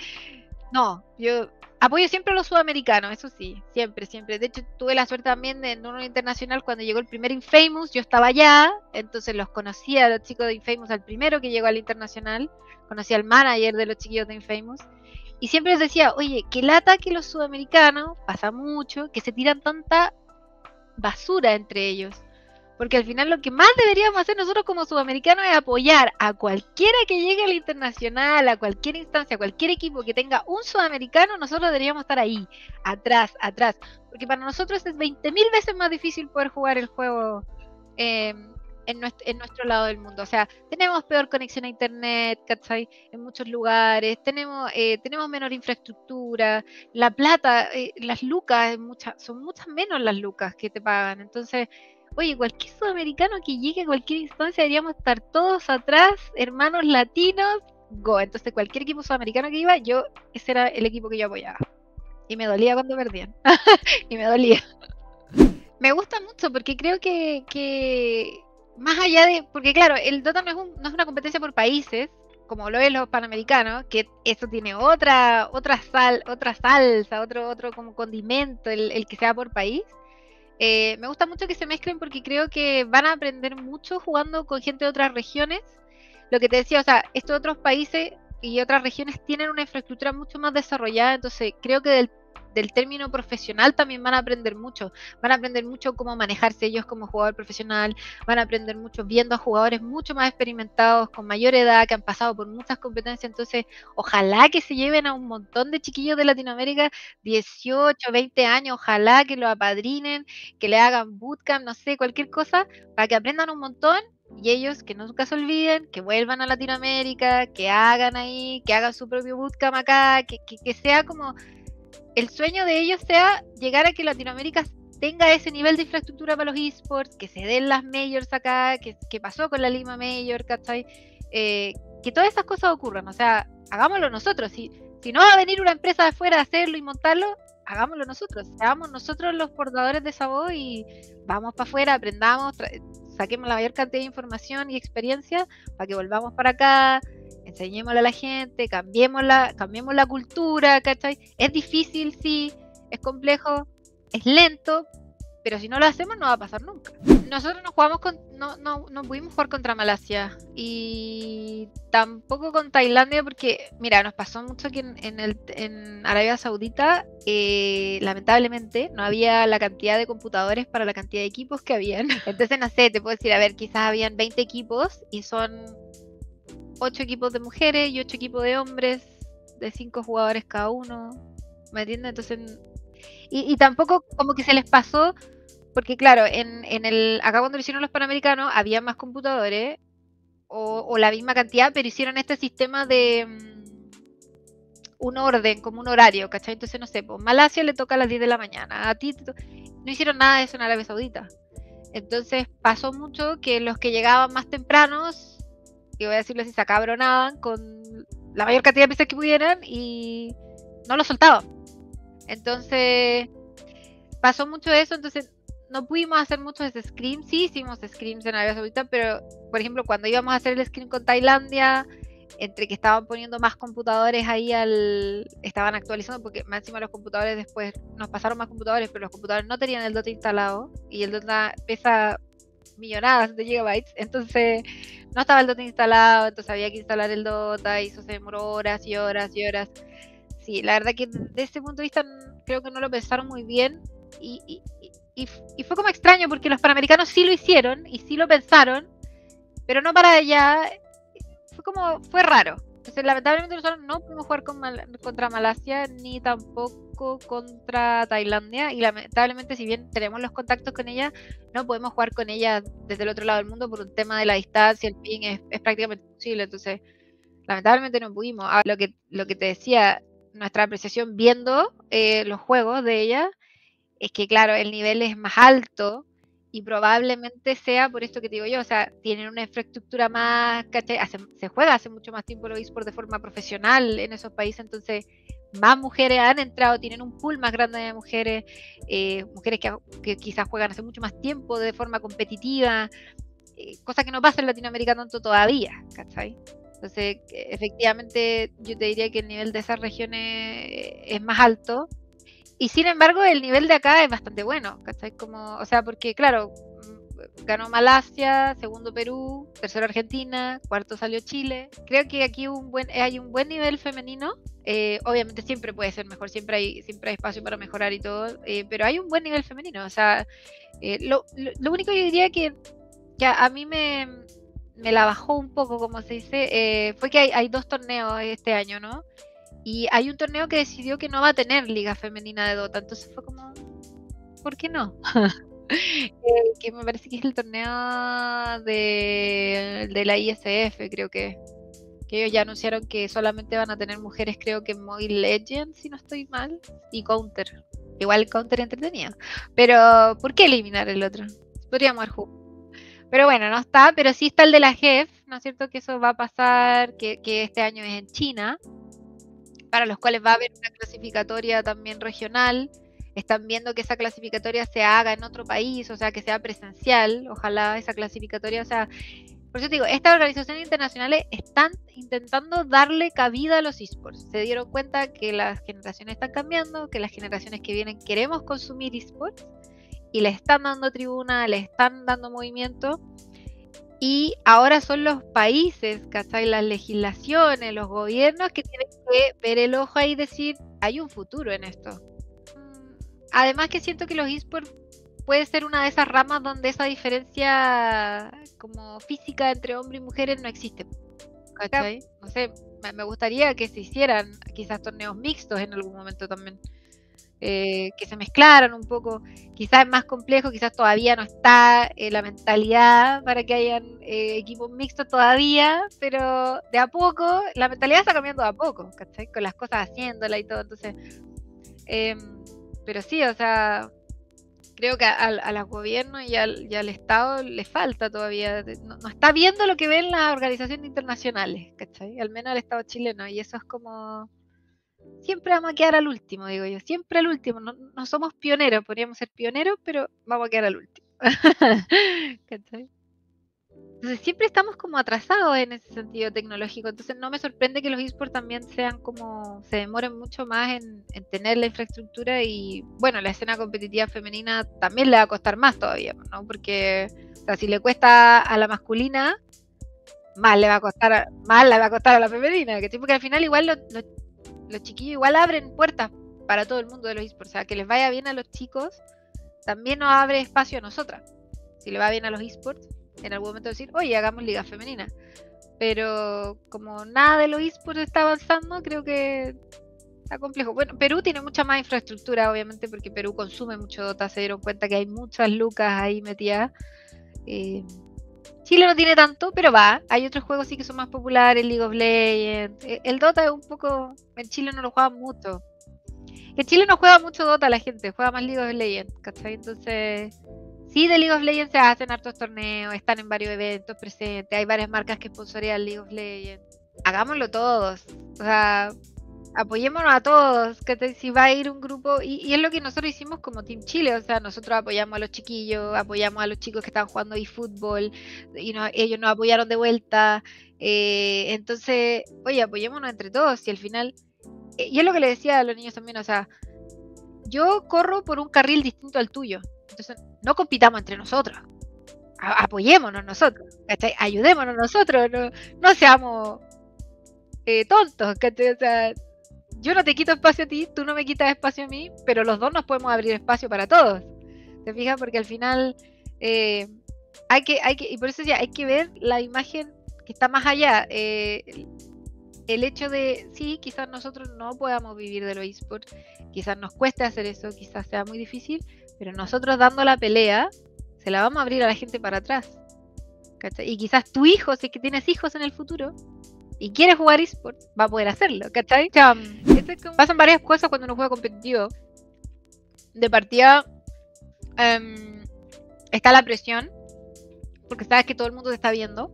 no, yo apoyo siempre a los sudamericanos, eso sí, siempre, siempre. De hecho, tuve la suerte también de en uno internacional cuando llegó el primer Infamous, yo estaba allá, entonces los conocía a los chicos de Infamous, al primero que llegó al internacional, conocí al manager de los chiquillos de Infamous, y siempre les decía, oye, qué lata que los sudamericanos, pasa mucho, que se tiran tanta basura entre ellos. Porque al final lo que más deberíamos hacer nosotros como sudamericanos es apoyar a cualquiera que llegue al internacional, a cualquier instancia, a cualquier equipo que tenga un sudamericano, nosotros deberíamos estar ahí, atrás, atrás. Porque para nosotros es veinte mil veces más difícil poder jugar el juego eh, en, nuestro, en nuestro lado del mundo. O sea, tenemos peor conexión a internet, ¿cachai? En muchos lugares, tenemos, eh, tenemos menor infraestructura, la plata, eh, las lucas, muchas, son muchas menos las lucas que te pagan. Entonces... Oye, cualquier sudamericano que llegue a cualquier instancia deberíamos estar todos atrás, hermanos latinos, go. Entonces cualquier equipo sudamericano que iba, yo, ese era el equipo que yo apoyaba. Y me dolía cuando perdían. y me dolía. Me gusta mucho porque creo que, que más allá de, porque claro, el Dota no es, un, no es una competencia por países, como lo es los panamericanos, que eso tiene otra, otra sal, otra salsa, otro, otro como condimento, el, el que sea por país. Eh, me gusta mucho que se mezclen porque creo que van a aprender mucho jugando con gente de otras regiones. Lo que te decía, o sea, estos otros países y otras regiones tienen una infraestructura mucho más desarrollada, entonces creo que del, del término profesional también van a aprender mucho. Van a aprender mucho cómo manejarse ellos como jugador profesional, van a aprender mucho viendo a jugadores mucho más experimentados, con mayor edad, que han pasado por muchas competencias, entonces ojalá que se lleven a un montón de chiquillos de Latinoamérica, dieciocho, veinte años, ojalá que lo apadrinen, que le hagan bootcamp, no sé, cualquier cosa, para que aprendan un montón. Y ellos que nunca se olviden, que vuelvan a Latinoamérica, que hagan ahí, que hagan su propio bootcamp acá, que, que, que sea como el sueño de ellos sea llegar a que Latinoamérica tenga ese nivel de infraestructura para los esports, que se den las majors acá, que, que pasó con la Lima Major, ¿cachai? Eh, que todas esas cosas ocurran, o sea, hagámoslo nosotros. Si, si no va a venir una empresa de afuera a hacerlo y montarlo, hagámoslo nosotros, seamos nosotros los portadores de esa voz y vamos para afuera, aprendamos, saquemos la mayor cantidad de información y experiencia para que volvamos para acá, enseñémosle a la gente, cambiemos la, cambiemos la cultura, ¿cachai? Es difícil, sí, es complejo, es lento, pero si no lo hacemos no va a pasar nunca. Nosotros no jugamos con, no, no, no pudimos jugar contra Malasia y tampoco con Tailandia porque, mira, nos pasó mucho que en, en, el, en Arabia Saudita, eh, lamentablemente, no había la cantidad de computadores para la cantidad de equipos que habían. Entonces, no sé, te puedo decir, a ver, quizás habían veinte equipos y son ocho equipos de mujeres y ocho equipos de hombres, de cinco jugadores cada uno, ¿me entiendes? Entonces, y, y tampoco como que se les pasó, porque claro, en, en el acá cuando lo hicieron los Panamericanos, había más computadores, o, o la misma cantidad, pero hicieron este sistema de um, un orden, como un horario, ¿cachai? Entonces, no sé, pues Malasia le toca a las diez de la mañana, a ti te to- no hicieron nada de eso en Arabia Saudita. Entonces pasó mucho que los que llegaban más tempranos, y voy a decirlo así, se acabronaban con la mayor cantidad de piezas que pudieran y no lo soltaban. Entonces pasó mucho eso, entonces no pudimos hacer muchos scrims. Sí hicimos scrims en Arabia Saudita, pero por ejemplo cuando íbamos a hacer el scrim con Tailandia, entre que estaban poniendo más computadores ahí al... estaban actualizando, porque más encima los computadores después nos pasaron más computadores, pero los computadores no tenían el Dota instalado, y el Dota pesa millonadas de gigabytes, entonces no estaba el Dota instalado, entonces había que instalar el Dota, y eso se demoró horas y horas y horas. Sí, la verdad que desde ese punto de vista creo que no lo pensaron muy bien, y, y, y, y fue como extraño, porque los panamericanos sí lo hicieron, y sí lo pensaron, pero no para allá. Fue como, fue raro. Entonces, lamentablemente nosotros no pudimos jugar con Mal contra Malasia, ni tampoco contra Tailandia, y lamentablemente, si bien tenemos los contactos con ella, no podemos jugar con ella desde el otro lado del mundo por un tema de la distancia, el ping es, es prácticamente imposible. Entonces, lamentablemente no pudimos. Ahora, lo que, lo que te decía, nuestra apreciación viendo eh, los juegos de ella, es que claro, el nivel es más alto, y probablemente sea por esto que te digo yo, o sea, tienen una infraestructura más, ¿cachai? Hace, se juega hace mucho más tiempo los esports de forma profesional en esos países, entonces más mujeres han entrado, tienen un pool más grande de mujeres, eh, mujeres que, que quizás juegan hace mucho más tiempo de forma competitiva, eh, cosa que no pasa en Latinoamérica tanto todavía, ¿cachai? Entonces, efectivamente, yo te diría que el nivel de esas regiones es más alto. Y sin embargo, el nivel de acá es bastante bueno, ¿cachai? Como, o sea, porque claro, ganó Malasia, segundo Perú, tercero Argentina, cuarto salió Chile. Creo que aquí un buen, hay un buen nivel femenino. Eh, obviamente siempre puede ser mejor, siempre hay, siempre hay espacio para mejorar y todo, eh, pero hay un buen nivel femenino. O sea, eh, lo, lo, lo único yo diría que, que a, a mí me, me la bajó un poco, como se dice, eh, fue que hay, hay dos torneos este año, ¿no? Y hay un torneo que decidió que no va a tener liga femenina de Dota, entonces fue como, ¿por qué no? eh, que me parece que es el torneo de, de la I S F, creo que, que ellos ya anunciaron que solamente van a tener mujeres, creo que en Mobile Legends, si no estoy mal, y Counter. Igual Counter entretenido. Pero, ¿por qué eliminar el otro? Podríamos haber jugado. Pero bueno, no está, pero sí está el de la G E F, ¿no es cierto? Que eso va a pasar, que, que este año es en China, para los cuales va a haber una clasificatoria también regional. Están viendo que esa clasificatoria se haga en otro país, o sea, que sea presencial. Ojalá esa clasificatoria, o sea, por eso te digo, estas organizaciones internacionales están intentando darle cabida a los esports. Se dieron cuenta que las generaciones están cambiando, que las generaciones que vienen queremos consumir esports, y le están dando tribuna, le están dando movimiento. Y ahora son los países, ¿cachai? Las legislaciones, los gobiernos que tienen que ver el ojo ahí y decir, hay un futuro en esto. Además que siento que los esports puede ser una de esas ramas donde esa diferencia como física entre hombres y mujeres no existe, ¿cachai? No sé, me gustaría que se hicieran quizás torneos mixtos en algún momento también. Eh, que se mezclaran un poco, quizás es más complejo, quizás todavía no está eh, la mentalidad para que hayan eh, equipos mixtos todavía, pero de a poco, la mentalidad está cambiando de a poco, ¿cachai? Con las cosas haciéndola y todo, entonces, eh, pero sí, o sea, creo que al, a los gobiernos y al, y al Estado les falta todavía, no, no está viendo lo que ven las organizaciones internacionales, ¿cachai? Al menos el Estado chileno, y eso es como... Siempre vamos a quedar al último, digo yo. Siempre al último. No, no somos pioneros. Podríamos ser pioneros, pero vamos a quedar al último. ¿Cachai? Entonces siempre estamos como atrasados en ese sentido tecnológico. Entonces no me sorprende que los esports también sean como... se demoren mucho más en, en tener la infraestructura. Y bueno, la escena competitiva femenina también le va a costar más todavía, ¿no? Porque o sea, si le cuesta a la masculina, más le va a costar a, más le va a costar a la femenina. ¿Cachai? Porque al final igual lo, lo los chiquillos igual abren puertas para todo el mundo de los esports. O sea, que les vaya bien a los chicos, también nos abre espacio a nosotras. Si le va bien a los esports, en algún momento decir, oye, hagamos liga femenina. Pero como nada de los esports está avanzando, creo que está complejo. Bueno, Perú tiene mucha más infraestructura, obviamente, porque Perú consume mucho Dota. Se dieron cuenta que hay muchas lucas ahí metidas. Eh, Chile no tiene tanto, pero va. Hay otros juegos sí que son más populares, League of Legends. El Dota es un poco... En Chile no lo juegan mucho. En Chile no juega mucho Dota la gente, juega más League of Legends, ¿cachai? Entonces, sí, de League of Legends se hacen hartos torneos, están en varios eventos presentes, hay varias marcas que sponsorean League of Legends. Hagámoslo todos, o sea, apoyémonos a todos, que si va a ir un grupo, y, y es lo que nosotros hicimos como Team Chile, o sea, nosotros apoyamos a los chiquillos, apoyamos a los chicos que están jugando eFootball, y no, ellos nos apoyaron de vuelta, eh, entonces, oye, apoyémonos entre todos, y al final, eh, y es lo que le decía a los niños también, o sea, yo corro por un carril distinto al tuyo, entonces no compitamos entre nosotros, a, apoyémonos nosotros, ¿cachai? Ayudémonos nosotros, no, no seamos eh, tontos, ¿cachai? O sea, yo no te quito espacio a ti, tú no me quitas espacio a mí, pero los dos nos podemos abrir espacio para todos. ¿Te fijas? Porque al final eh, hay que, hay que, y por eso ya hay que ver la imagen que está más allá. Eh, el, el hecho de, sí, quizás nosotros no podamos vivir de los esports, quizás nos cueste hacer eso, quizás sea muy difícil, pero nosotros dando la pelea, se la vamos a abrir a la gente para atrás. ¿Cachai? Y quizás tu hijo, si es que tienes hijos en el futuro, y quiere jugar esports, va a poder hacerlo, ¿cachai? O sea, es como... Pasan varias cosas cuando uno juega competitivo. De partida, um, está la presión, porque sabes que todo el mundo te está viendo.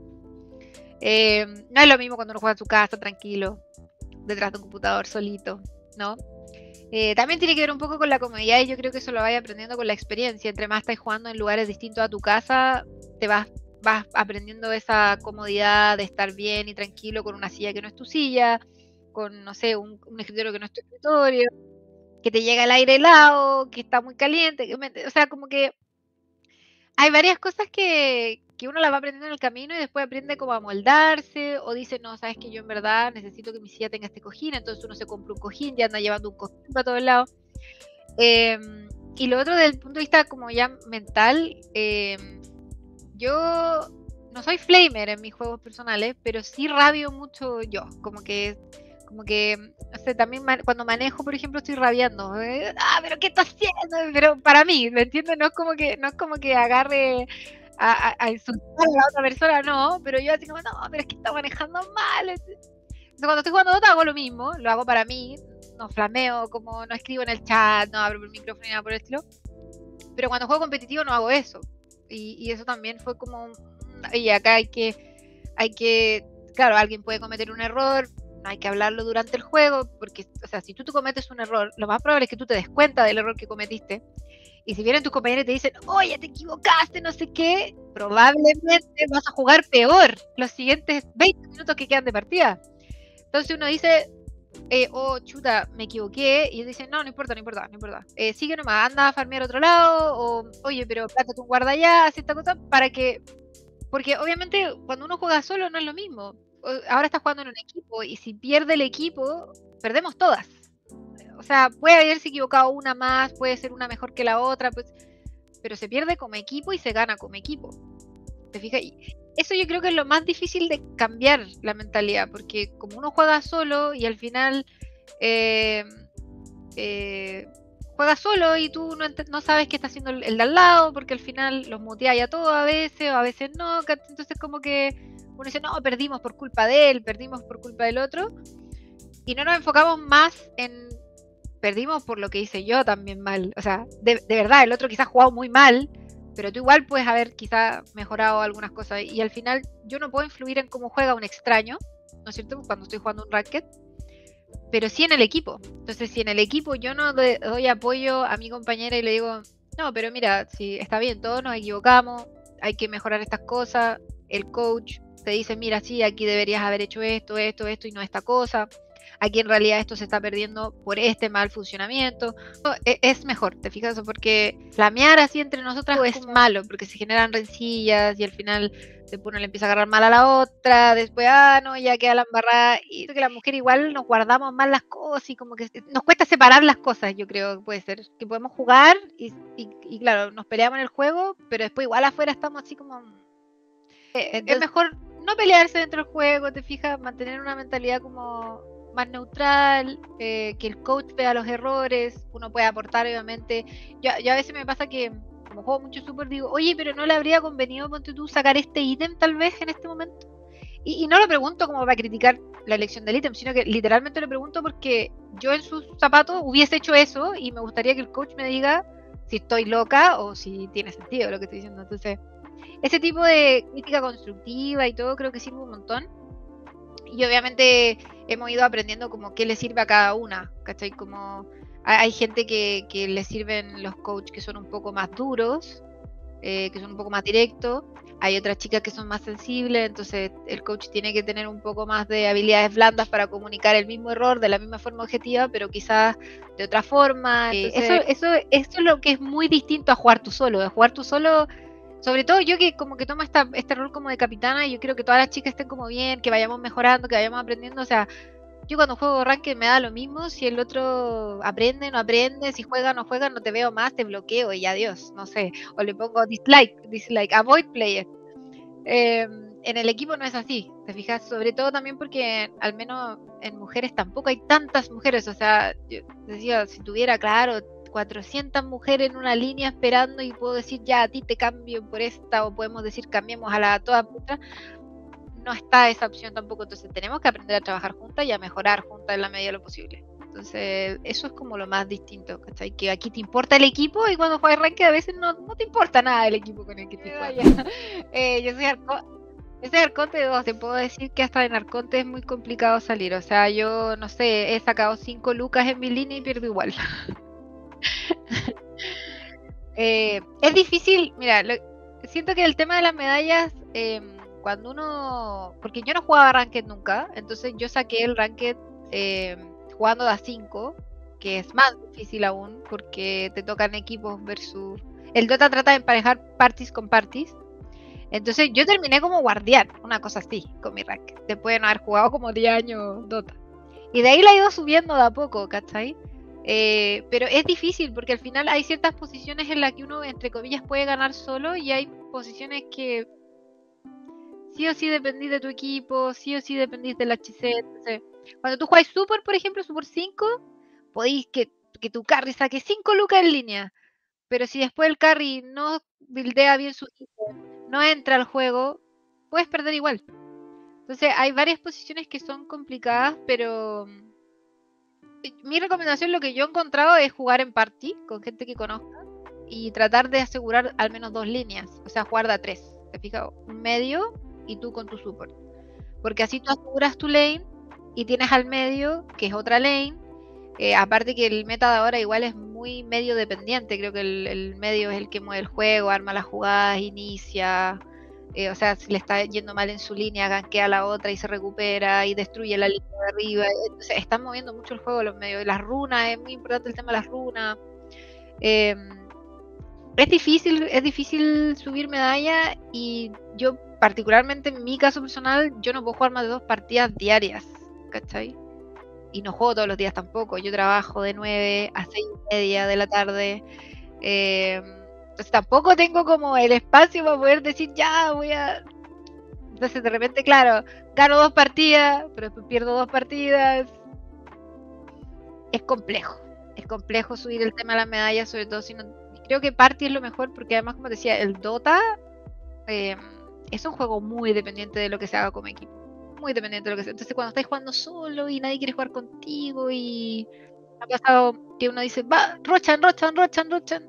Eh, no es lo mismo cuando uno juega en su casa, tranquilo, detrás de un computador, solito, ¿no? Eh, también tiene que ver un poco con la comodidad, y yo creo que eso lo vas aprendiendo con la experiencia. Entre más estás jugando en lugares distintos a tu casa, te vas vas aprendiendo esa comodidad de estar bien y tranquilo con una silla que no es tu silla, con, no sé, un, un escritorio que no es tu escritorio, que te llega el aire helado, que está muy caliente, que, o sea, como que hay varias cosas que, que uno las va aprendiendo en el camino y después aprende como a moldarse, o dice, no, sabes que yo en verdad necesito que mi silla tenga este cojín, entonces uno se compra un cojín, ya anda llevando un cojín para todos lados. Eh, y lo otro desde el punto de vista como ya mental, eh, yo no soy flamer en mis juegos personales, pero sí rabio mucho yo, como que, como que, no sé, también man, cuando manejo, por ejemplo, estoy rabiando, ¿eh? Ah, pero ¿qué estás haciendo? Pero para mí, ¿me entiendes? No es como que, no es como que agarre a, a, a insultar a la otra persona, no, pero yo así como, no, pero es que está manejando mal. Entonces, cuando estoy jugando Dota hago lo mismo, lo hago para mí, no flameo, como no escribo en el chat, no abro el micrófono ni nada por el estilo, pero cuando juego competitivo no hago eso. Y, y eso también fue como, y acá hay que, hay que, claro, alguien puede cometer un error, no hay que hablarlo durante el juego, porque, o sea, si tú, tú cometes un error, lo más probable es que tú te des cuenta del error que cometiste, y si vienen tus compañeros y te dicen, oye, te equivocaste, no sé qué, probablemente vas a jugar peor los siguientes veinte minutos que quedan de partida. Entonces uno dice, Eh, oh, chuta, me equivoqué, y ellos dicen, no, no importa, no importa, no importa, eh, sigue nomás, anda a farmear otro lado, o, oye, pero plántate un guarda allá, haz esta cosa, para que, porque obviamente cuando uno juega solo no es lo mismo, ahora estás jugando en un equipo, y si pierde el equipo, perdemos todas, o sea, puede haberse equivocado una más, puede ser una mejor que la otra, pues, pero se pierde como equipo y se gana como equipo, ¿te fijas? Y eso yo creo que es lo más difícil de cambiar la mentalidad, porque como uno juega solo y al final eh, eh, juega solo y tú no, no sabes qué está haciendo el, el de al lado, porque al final los mutea ya todo a veces, o a veces no, entonces como que uno dice, no, perdimos por culpa de él, perdimos por culpa del otro, y no nos enfocamos más en perdimos por lo que hice yo también mal, o sea, de, de verdad, el otro quizás ha jugado muy mal, pero tú igual puedes haber quizá mejorado algunas cosas, y al final yo no puedo influir en cómo juega un extraño, ¿no es cierto? Cuando estoy jugando un racket, pero sí en el equipo. Entonces, si en el equipo yo no le doy apoyo a mi compañera y le digo, no, pero mira, si está bien, todos nos equivocamos, hay que mejorar estas cosas, el coach te dice, mira, sí, aquí deberías haber hecho esto, esto, esto y no esta cosa, aquí en realidad esto se está perdiendo por este mal funcionamiento. Es mejor, ¿te fijas? Porque flamear así entre nosotras es como malo, porque se generan rencillas y al final después uno le empieza a agarrar mal a la otra, después, ah, no, ya queda la embarrada, y que la mujer igual nos guardamos mal las cosas y como que nos cuesta separar las cosas, yo creo que puede ser, que podemos jugar y, y, y claro, nos peleamos en el juego, pero después igual afuera estamos así como... Entonces, es mejor no pelearse dentro del juego, ¿te fijas? Mantener una mentalidad como más neutral, eh, que el coach vea los errores, uno puede aportar obviamente. Yo, yo a veces me pasa que como juego mucho super digo, oye, pero no le habría convenido, ponte tú, sacar este ítem tal vez en este momento, Y, y no lo pregunto como para criticar la elección del ítem, sino que literalmente lo pregunto porque yo en sus zapatos hubiese hecho eso y me gustaría que el coach me diga si estoy loca o si tiene sentido lo que estoy diciendo. Entonces, ese tipo de crítica constructiva y todo creo que sirve un montón. Y obviamente hemos ido aprendiendo como qué le sirve a cada una, ¿cachai? Como hay, hay gente que, que le sirven los coaches que son un poco más duros, eh, que son un poco más directos. Hay otras chicas que son más sensibles, entonces el coach tiene que tener un poco más de habilidades blandas para comunicar el mismo error de la misma forma objetiva, pero quizás de otra forma. Entonces, eso, eso, eso es lo que es muy distinto a jugar tú solo. A jugar tú solo, sobre todo yo que como que tomo esta, este rol como de capitana, yo quiero que todas las chicas estén como bien, que vayamos mejorando, que vayamos aprendiendo. O sea, yo cuando juego Ranked me da lo mismo si el otro aprende, no aprende, si juega, no juega, no te veo más, te bloqueo y adiós, no sé. O le pongo dislike, dislike, avoid player. Eh, en el equipo no es así, ¿te fijas? Sobre todo también porque al menos en mujeres tampoco hay tantas mujeres. O sea, yo decía, si tuviera, claro, cuatrocientas mujeres en una línea esperando y puedo decir ya a ti te cambio por esta, o podemos decir cambiemos a la toda puta, no está esa opción tampoco. Entonces tenemos que aprender a trabajar juntas y a mejorar juntas en la medida de lo posible. Entonces eso es como lo más distinto, ¿cachai? Que aquí te importa el equipo y cuando juegas Ranked a veces no, no te importa nada el equipo con el que te juegas. eh, yo soy Arconte, yo soy Arconte dos, te puedo decir que hasta en Arconte es muy complicado salir. O sea, yo no sé, he sacado cinco lucas en mi línea y pierdo igual. eh, es difícil, mira, lo, siento que el tema de las medallas... Eh, cuando uno, porque yo no jugaba Ranked nunca, entonces yo saqué el Ranked eh, jugando de a cinco, que es más difícil aún, porque te tocan equipos versus... El Dota trata de emparejar parties con parties, entonces yo terminé como guardián, una cosa así, con mi Ranked, después de no haber jugado como diez años Dota. Y de ahí la he ido subiendo de a poco, ¿cachai? Eh, pero es difícil, porque al final hay ciertas posiciones en las que uno, entre comillas, puede ganar solo, y hay posiciones que sí o sí dependís de tu equipo, sí o sí dependís del H C. Entonces, cuando tú juegas Super, por ejemplo, Super cinco, podéis que, que tu carry saque cinco lucas en línea. Pero si después el carry no buildea bien su equipo, no entra al juego, puedes perder igual. Entonces, hay varias posiciones que son complicadas, pero mi recomendación, lo que yo he encontrado, es jugar en party con gente que conozca y tratar de asegurar al menos dos líneas. O sea, jugar de a tres. ¿Te fijas? Un medio y tú con tu support, porque así tú aseguras tu lane y tienes al medio, que es otra lane. Eh, aparte que el meta de ahora igual es muy medio dependiente, creo que el, el medio es el que mueve el juego, arma las jugadas, inicia, eh, o sea, si le está yendo mal en su línea, gankea a la otra y se recupera y destruye la línea de arriba. Entonces están moviendo mucho el juego los medios. Las runas, es muy importante el tema de las runas. eh, Es difícil, es difícil subir medalla, y yo particularmente en mi caso personal, yo no puedo jugar más de dos partidas diarias, ¿cachai? Y no juego todos los días tampoco, yo trabajo de nueve a seis y media de la tarde, eh, entonces tampoco tengo como el espacio para poder decir ya voy a... Entonces de repente, claro, gano dos partidas, pero después pierdo dos partidas. Es complejo, es complejo subir el tema de las medallas, sobre todo si no... Creo que Party es lo mejor porque además, como decía, el Dota eh, es un juego muy dependiente de lo que se haga como equipo. Muy dependiente de lo que sea. Entonces cuando estás jugando solo y nadie quiere jugar contigo, y ha pasado que uno dice, va, rochan, rochan, rochan, rochan.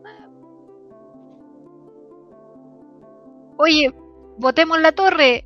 Oye, botemos la torre.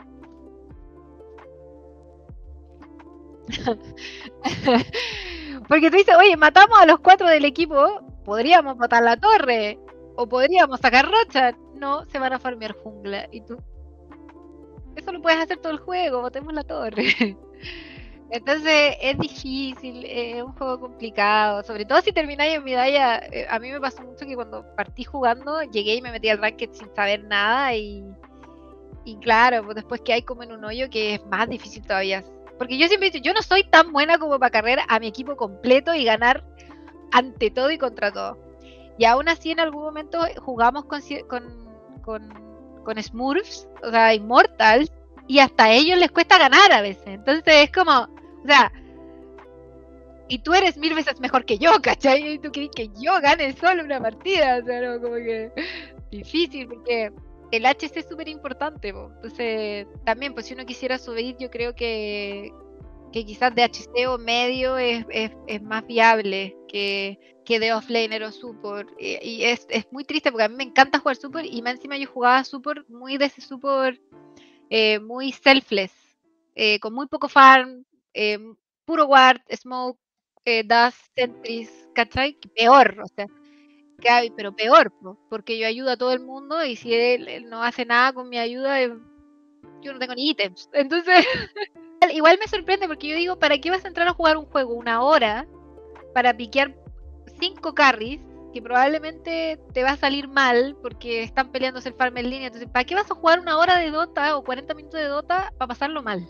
Porque tú dices, oye, matamos a los cuatro del equipo, podríamos matar la torre, o podríamos sacar rocha. No, se van a farmear jungla. Y tú, eso lo puedes hacer todo el juego, botemos la torre. Entonces es difícil, es un juego complicado, sobre todo si termináis en medalla. Eh, a mí me pasó mucho que cuando partí jugando, llegué y me metí al ranked sin saber nada, y, y claro, pues después que hay como en un hoyo que es más difícil todavía. Porque yo siempre he dicho, yo no soy tan buena como para cargar a mi equipo completo y ganar ante todo y contra todo. Y aún así en algún momento jugamos con, con, con, con Smurfs, o sea, Immortals, y hasta a ellos les cuesta ganar a veces. Entonces es como, o sea, y tú eres mil veces mejor que yo, ¿cachai? Y tú querés que yo gane solo una partida, o sea, no, como que difícil, porque el H C es súper importante, po. Entonces, también, pues si uno quisiera subir, yo creo que, que quizás de H C o medio es, es, es más viable que, que de offlaner o support. Y, y es, es muy triste porque a mí me encanta jugar support y más encima yo jugaba support muy de ese support eh, muy selfless, eh, con muy poco farm, eh, puro ward, smoke, eh, dust, sentries, ¿cachai? Peor, o sea, que hay, pero peor, po, porque yo ayudo a todo el mundo y si él, él no hace nada con mi ayuda, eh, yo no tengo ni ítems. Entonces, igual me sorprende porque yo digo, ¿para qué vas a entrar a jugar un juego una hora para piquear cinco carries que probablemente te va a salir mal porque están peleándose el farm en línea? Entonces, ¿para qué vas a jugar una hora de Dota o cuarenta minutos de Dota para pasarlo mal?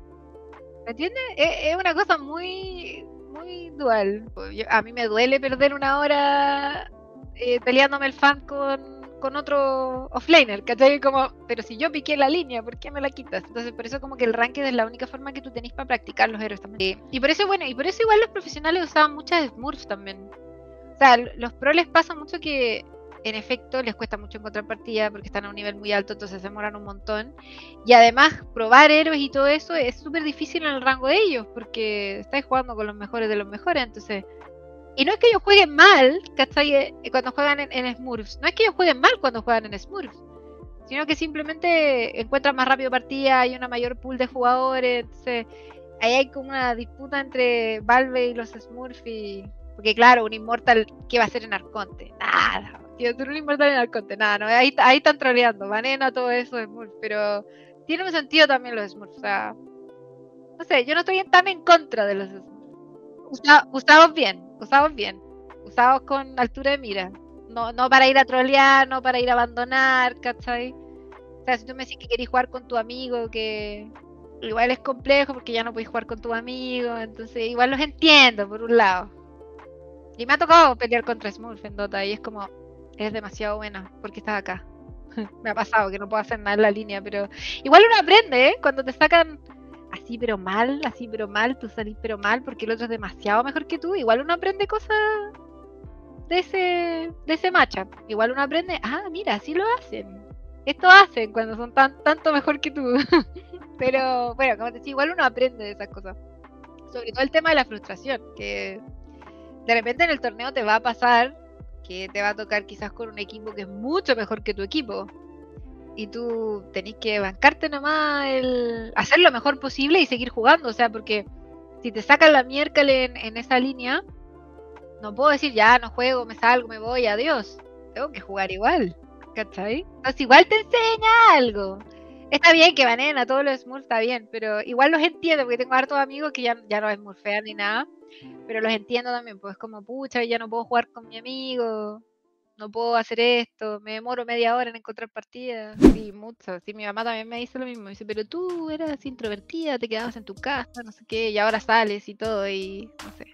¿Me entiendes? Es, es una cosa muy, muy dual. Yo- a mí me duele perder una hora eh, peleándome el farm con, con otro offlaner, ¿cachai? Como, pero si yo piqué la línea, ¿por qué me la quitas? Entonces, por eso como que el ranked es la única forma que tú tenés para practicar los héroes también. Y por eso, bueno, y por eso igual los profesionales usaban muchas Smurfs también. O sea, l- los pros les pasa mucho que en efecto les cuesta mucho encontrar partida porque están a un nivel muy alto, entonces se demoran un montón. Y además, probar héroes y todo eso es súper difícil en el rango de ellos porque estáis jugando con los mejores de los mejores, entonces. Y no es que ellos jueguen mal, ¿cachai? Eh, Cuando juegan en, en Smurfs. No es que ellos jueguen mal cuando juegan en Smurfs, sino que simplemente encuentran más rápido partida, hay una mayor pool de jugadores, entonces ahí hay como una disputa entre Valve y los Smurfs y... Porque claro, un Immortal, ¿qué va a hacer en Arconte? Nada. ¿Qué va a hacer un Immortal en Arconte? Nada, no, ahí, ahí están troleando, banena todo eso de Smurf, pero tiene un sentido también los Smurfs, o sea, no sé, yo no estoy tan en contra de los Smurfs. Usa- usados bien, usados bien, usados con altura de mira, no, no para ir a trolear, no para ir a abandonar, ¿cachai? O sea, si tú me decís que querés jugar con tu amigo, que igual es complejo porque ya no podés jugar con tu amigo, entonces igual los entiendo por un lado. Y me ha tocado pelear contra Smurf en Dota y es como, eres demasiado buena, porque estás acá. Me ha pasado que no puedo hacer nada en la línea, pero igual uno aprende, ¿eh? Cuando te sacan así pero mal, así pero mal, tú salís pero mal porque el otro es demasiado mejor que tú, igual uno aprende cosas de ese, de ese matchup. Igual uno aprende, ah, mira, así lo hacen. Esto hacen cuando son tan, tanto mejor que tú. Pero bueno, como te decía, igual uno aprende de esas cosas. Sobre todo el tema de la frustración, que de repente en el torneo te va a pasar que te va a tocar quizás con un equipo que es mucho mejor que tu equipo. Y tú tenés que bancarte nomás el hacer lo mejor posible y seguir jugando. O sea, porque si te sacan la miércoles en, en esa línea, no puedo decir ya no juego, me salgo, me voy, adiós. Tengo que jugar igual, ¿cachai? Entonces igual te enseña algo. Está bien que banen a todos los Smurfs, está bien, pero igual los entiendo porque tengo hartos amigos que ya, ya no smurfean ni nada, pero los entiendo también, pues como pucha, ya no puedo jugar con mi amigo, no puedo hacer esto, me demoro media hora en encontrar partidas. Sí, mucho. Sí, mi mamá también me dice lo mismo. Me dice, pero tú eras introvertida, te quedabas en tu casa, no sé qué, y ahora sales y todo, y no sé.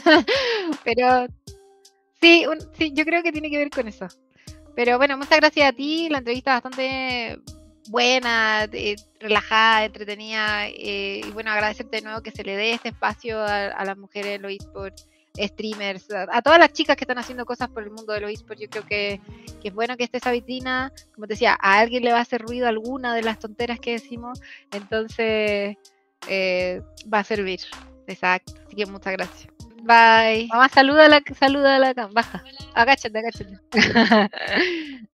Pero sí, un- sí, yo creo que tiene que ver con eso. Pero bueno, muchas gracias a ti. La entrevista bastante buena, eh, relajada, entretenida. Eh, y bueno, agradecerte de nuevo que se le dé este espacio a, a las mujeres en los esports, streamers, a, a todas las chicas que están haciendo cosas por el mundo de los esports. Yo creo que, que es bueno que esté esa vitrina. Como te decía, a alguien le va a hacer ruido alguna de las tonteras que decimos. Entonces, eh, va a servir. Exacto. Así que muchas gracias. Bye. Mamá, saluda a la, saluda a la cam- baja. Agáchate, agáchate.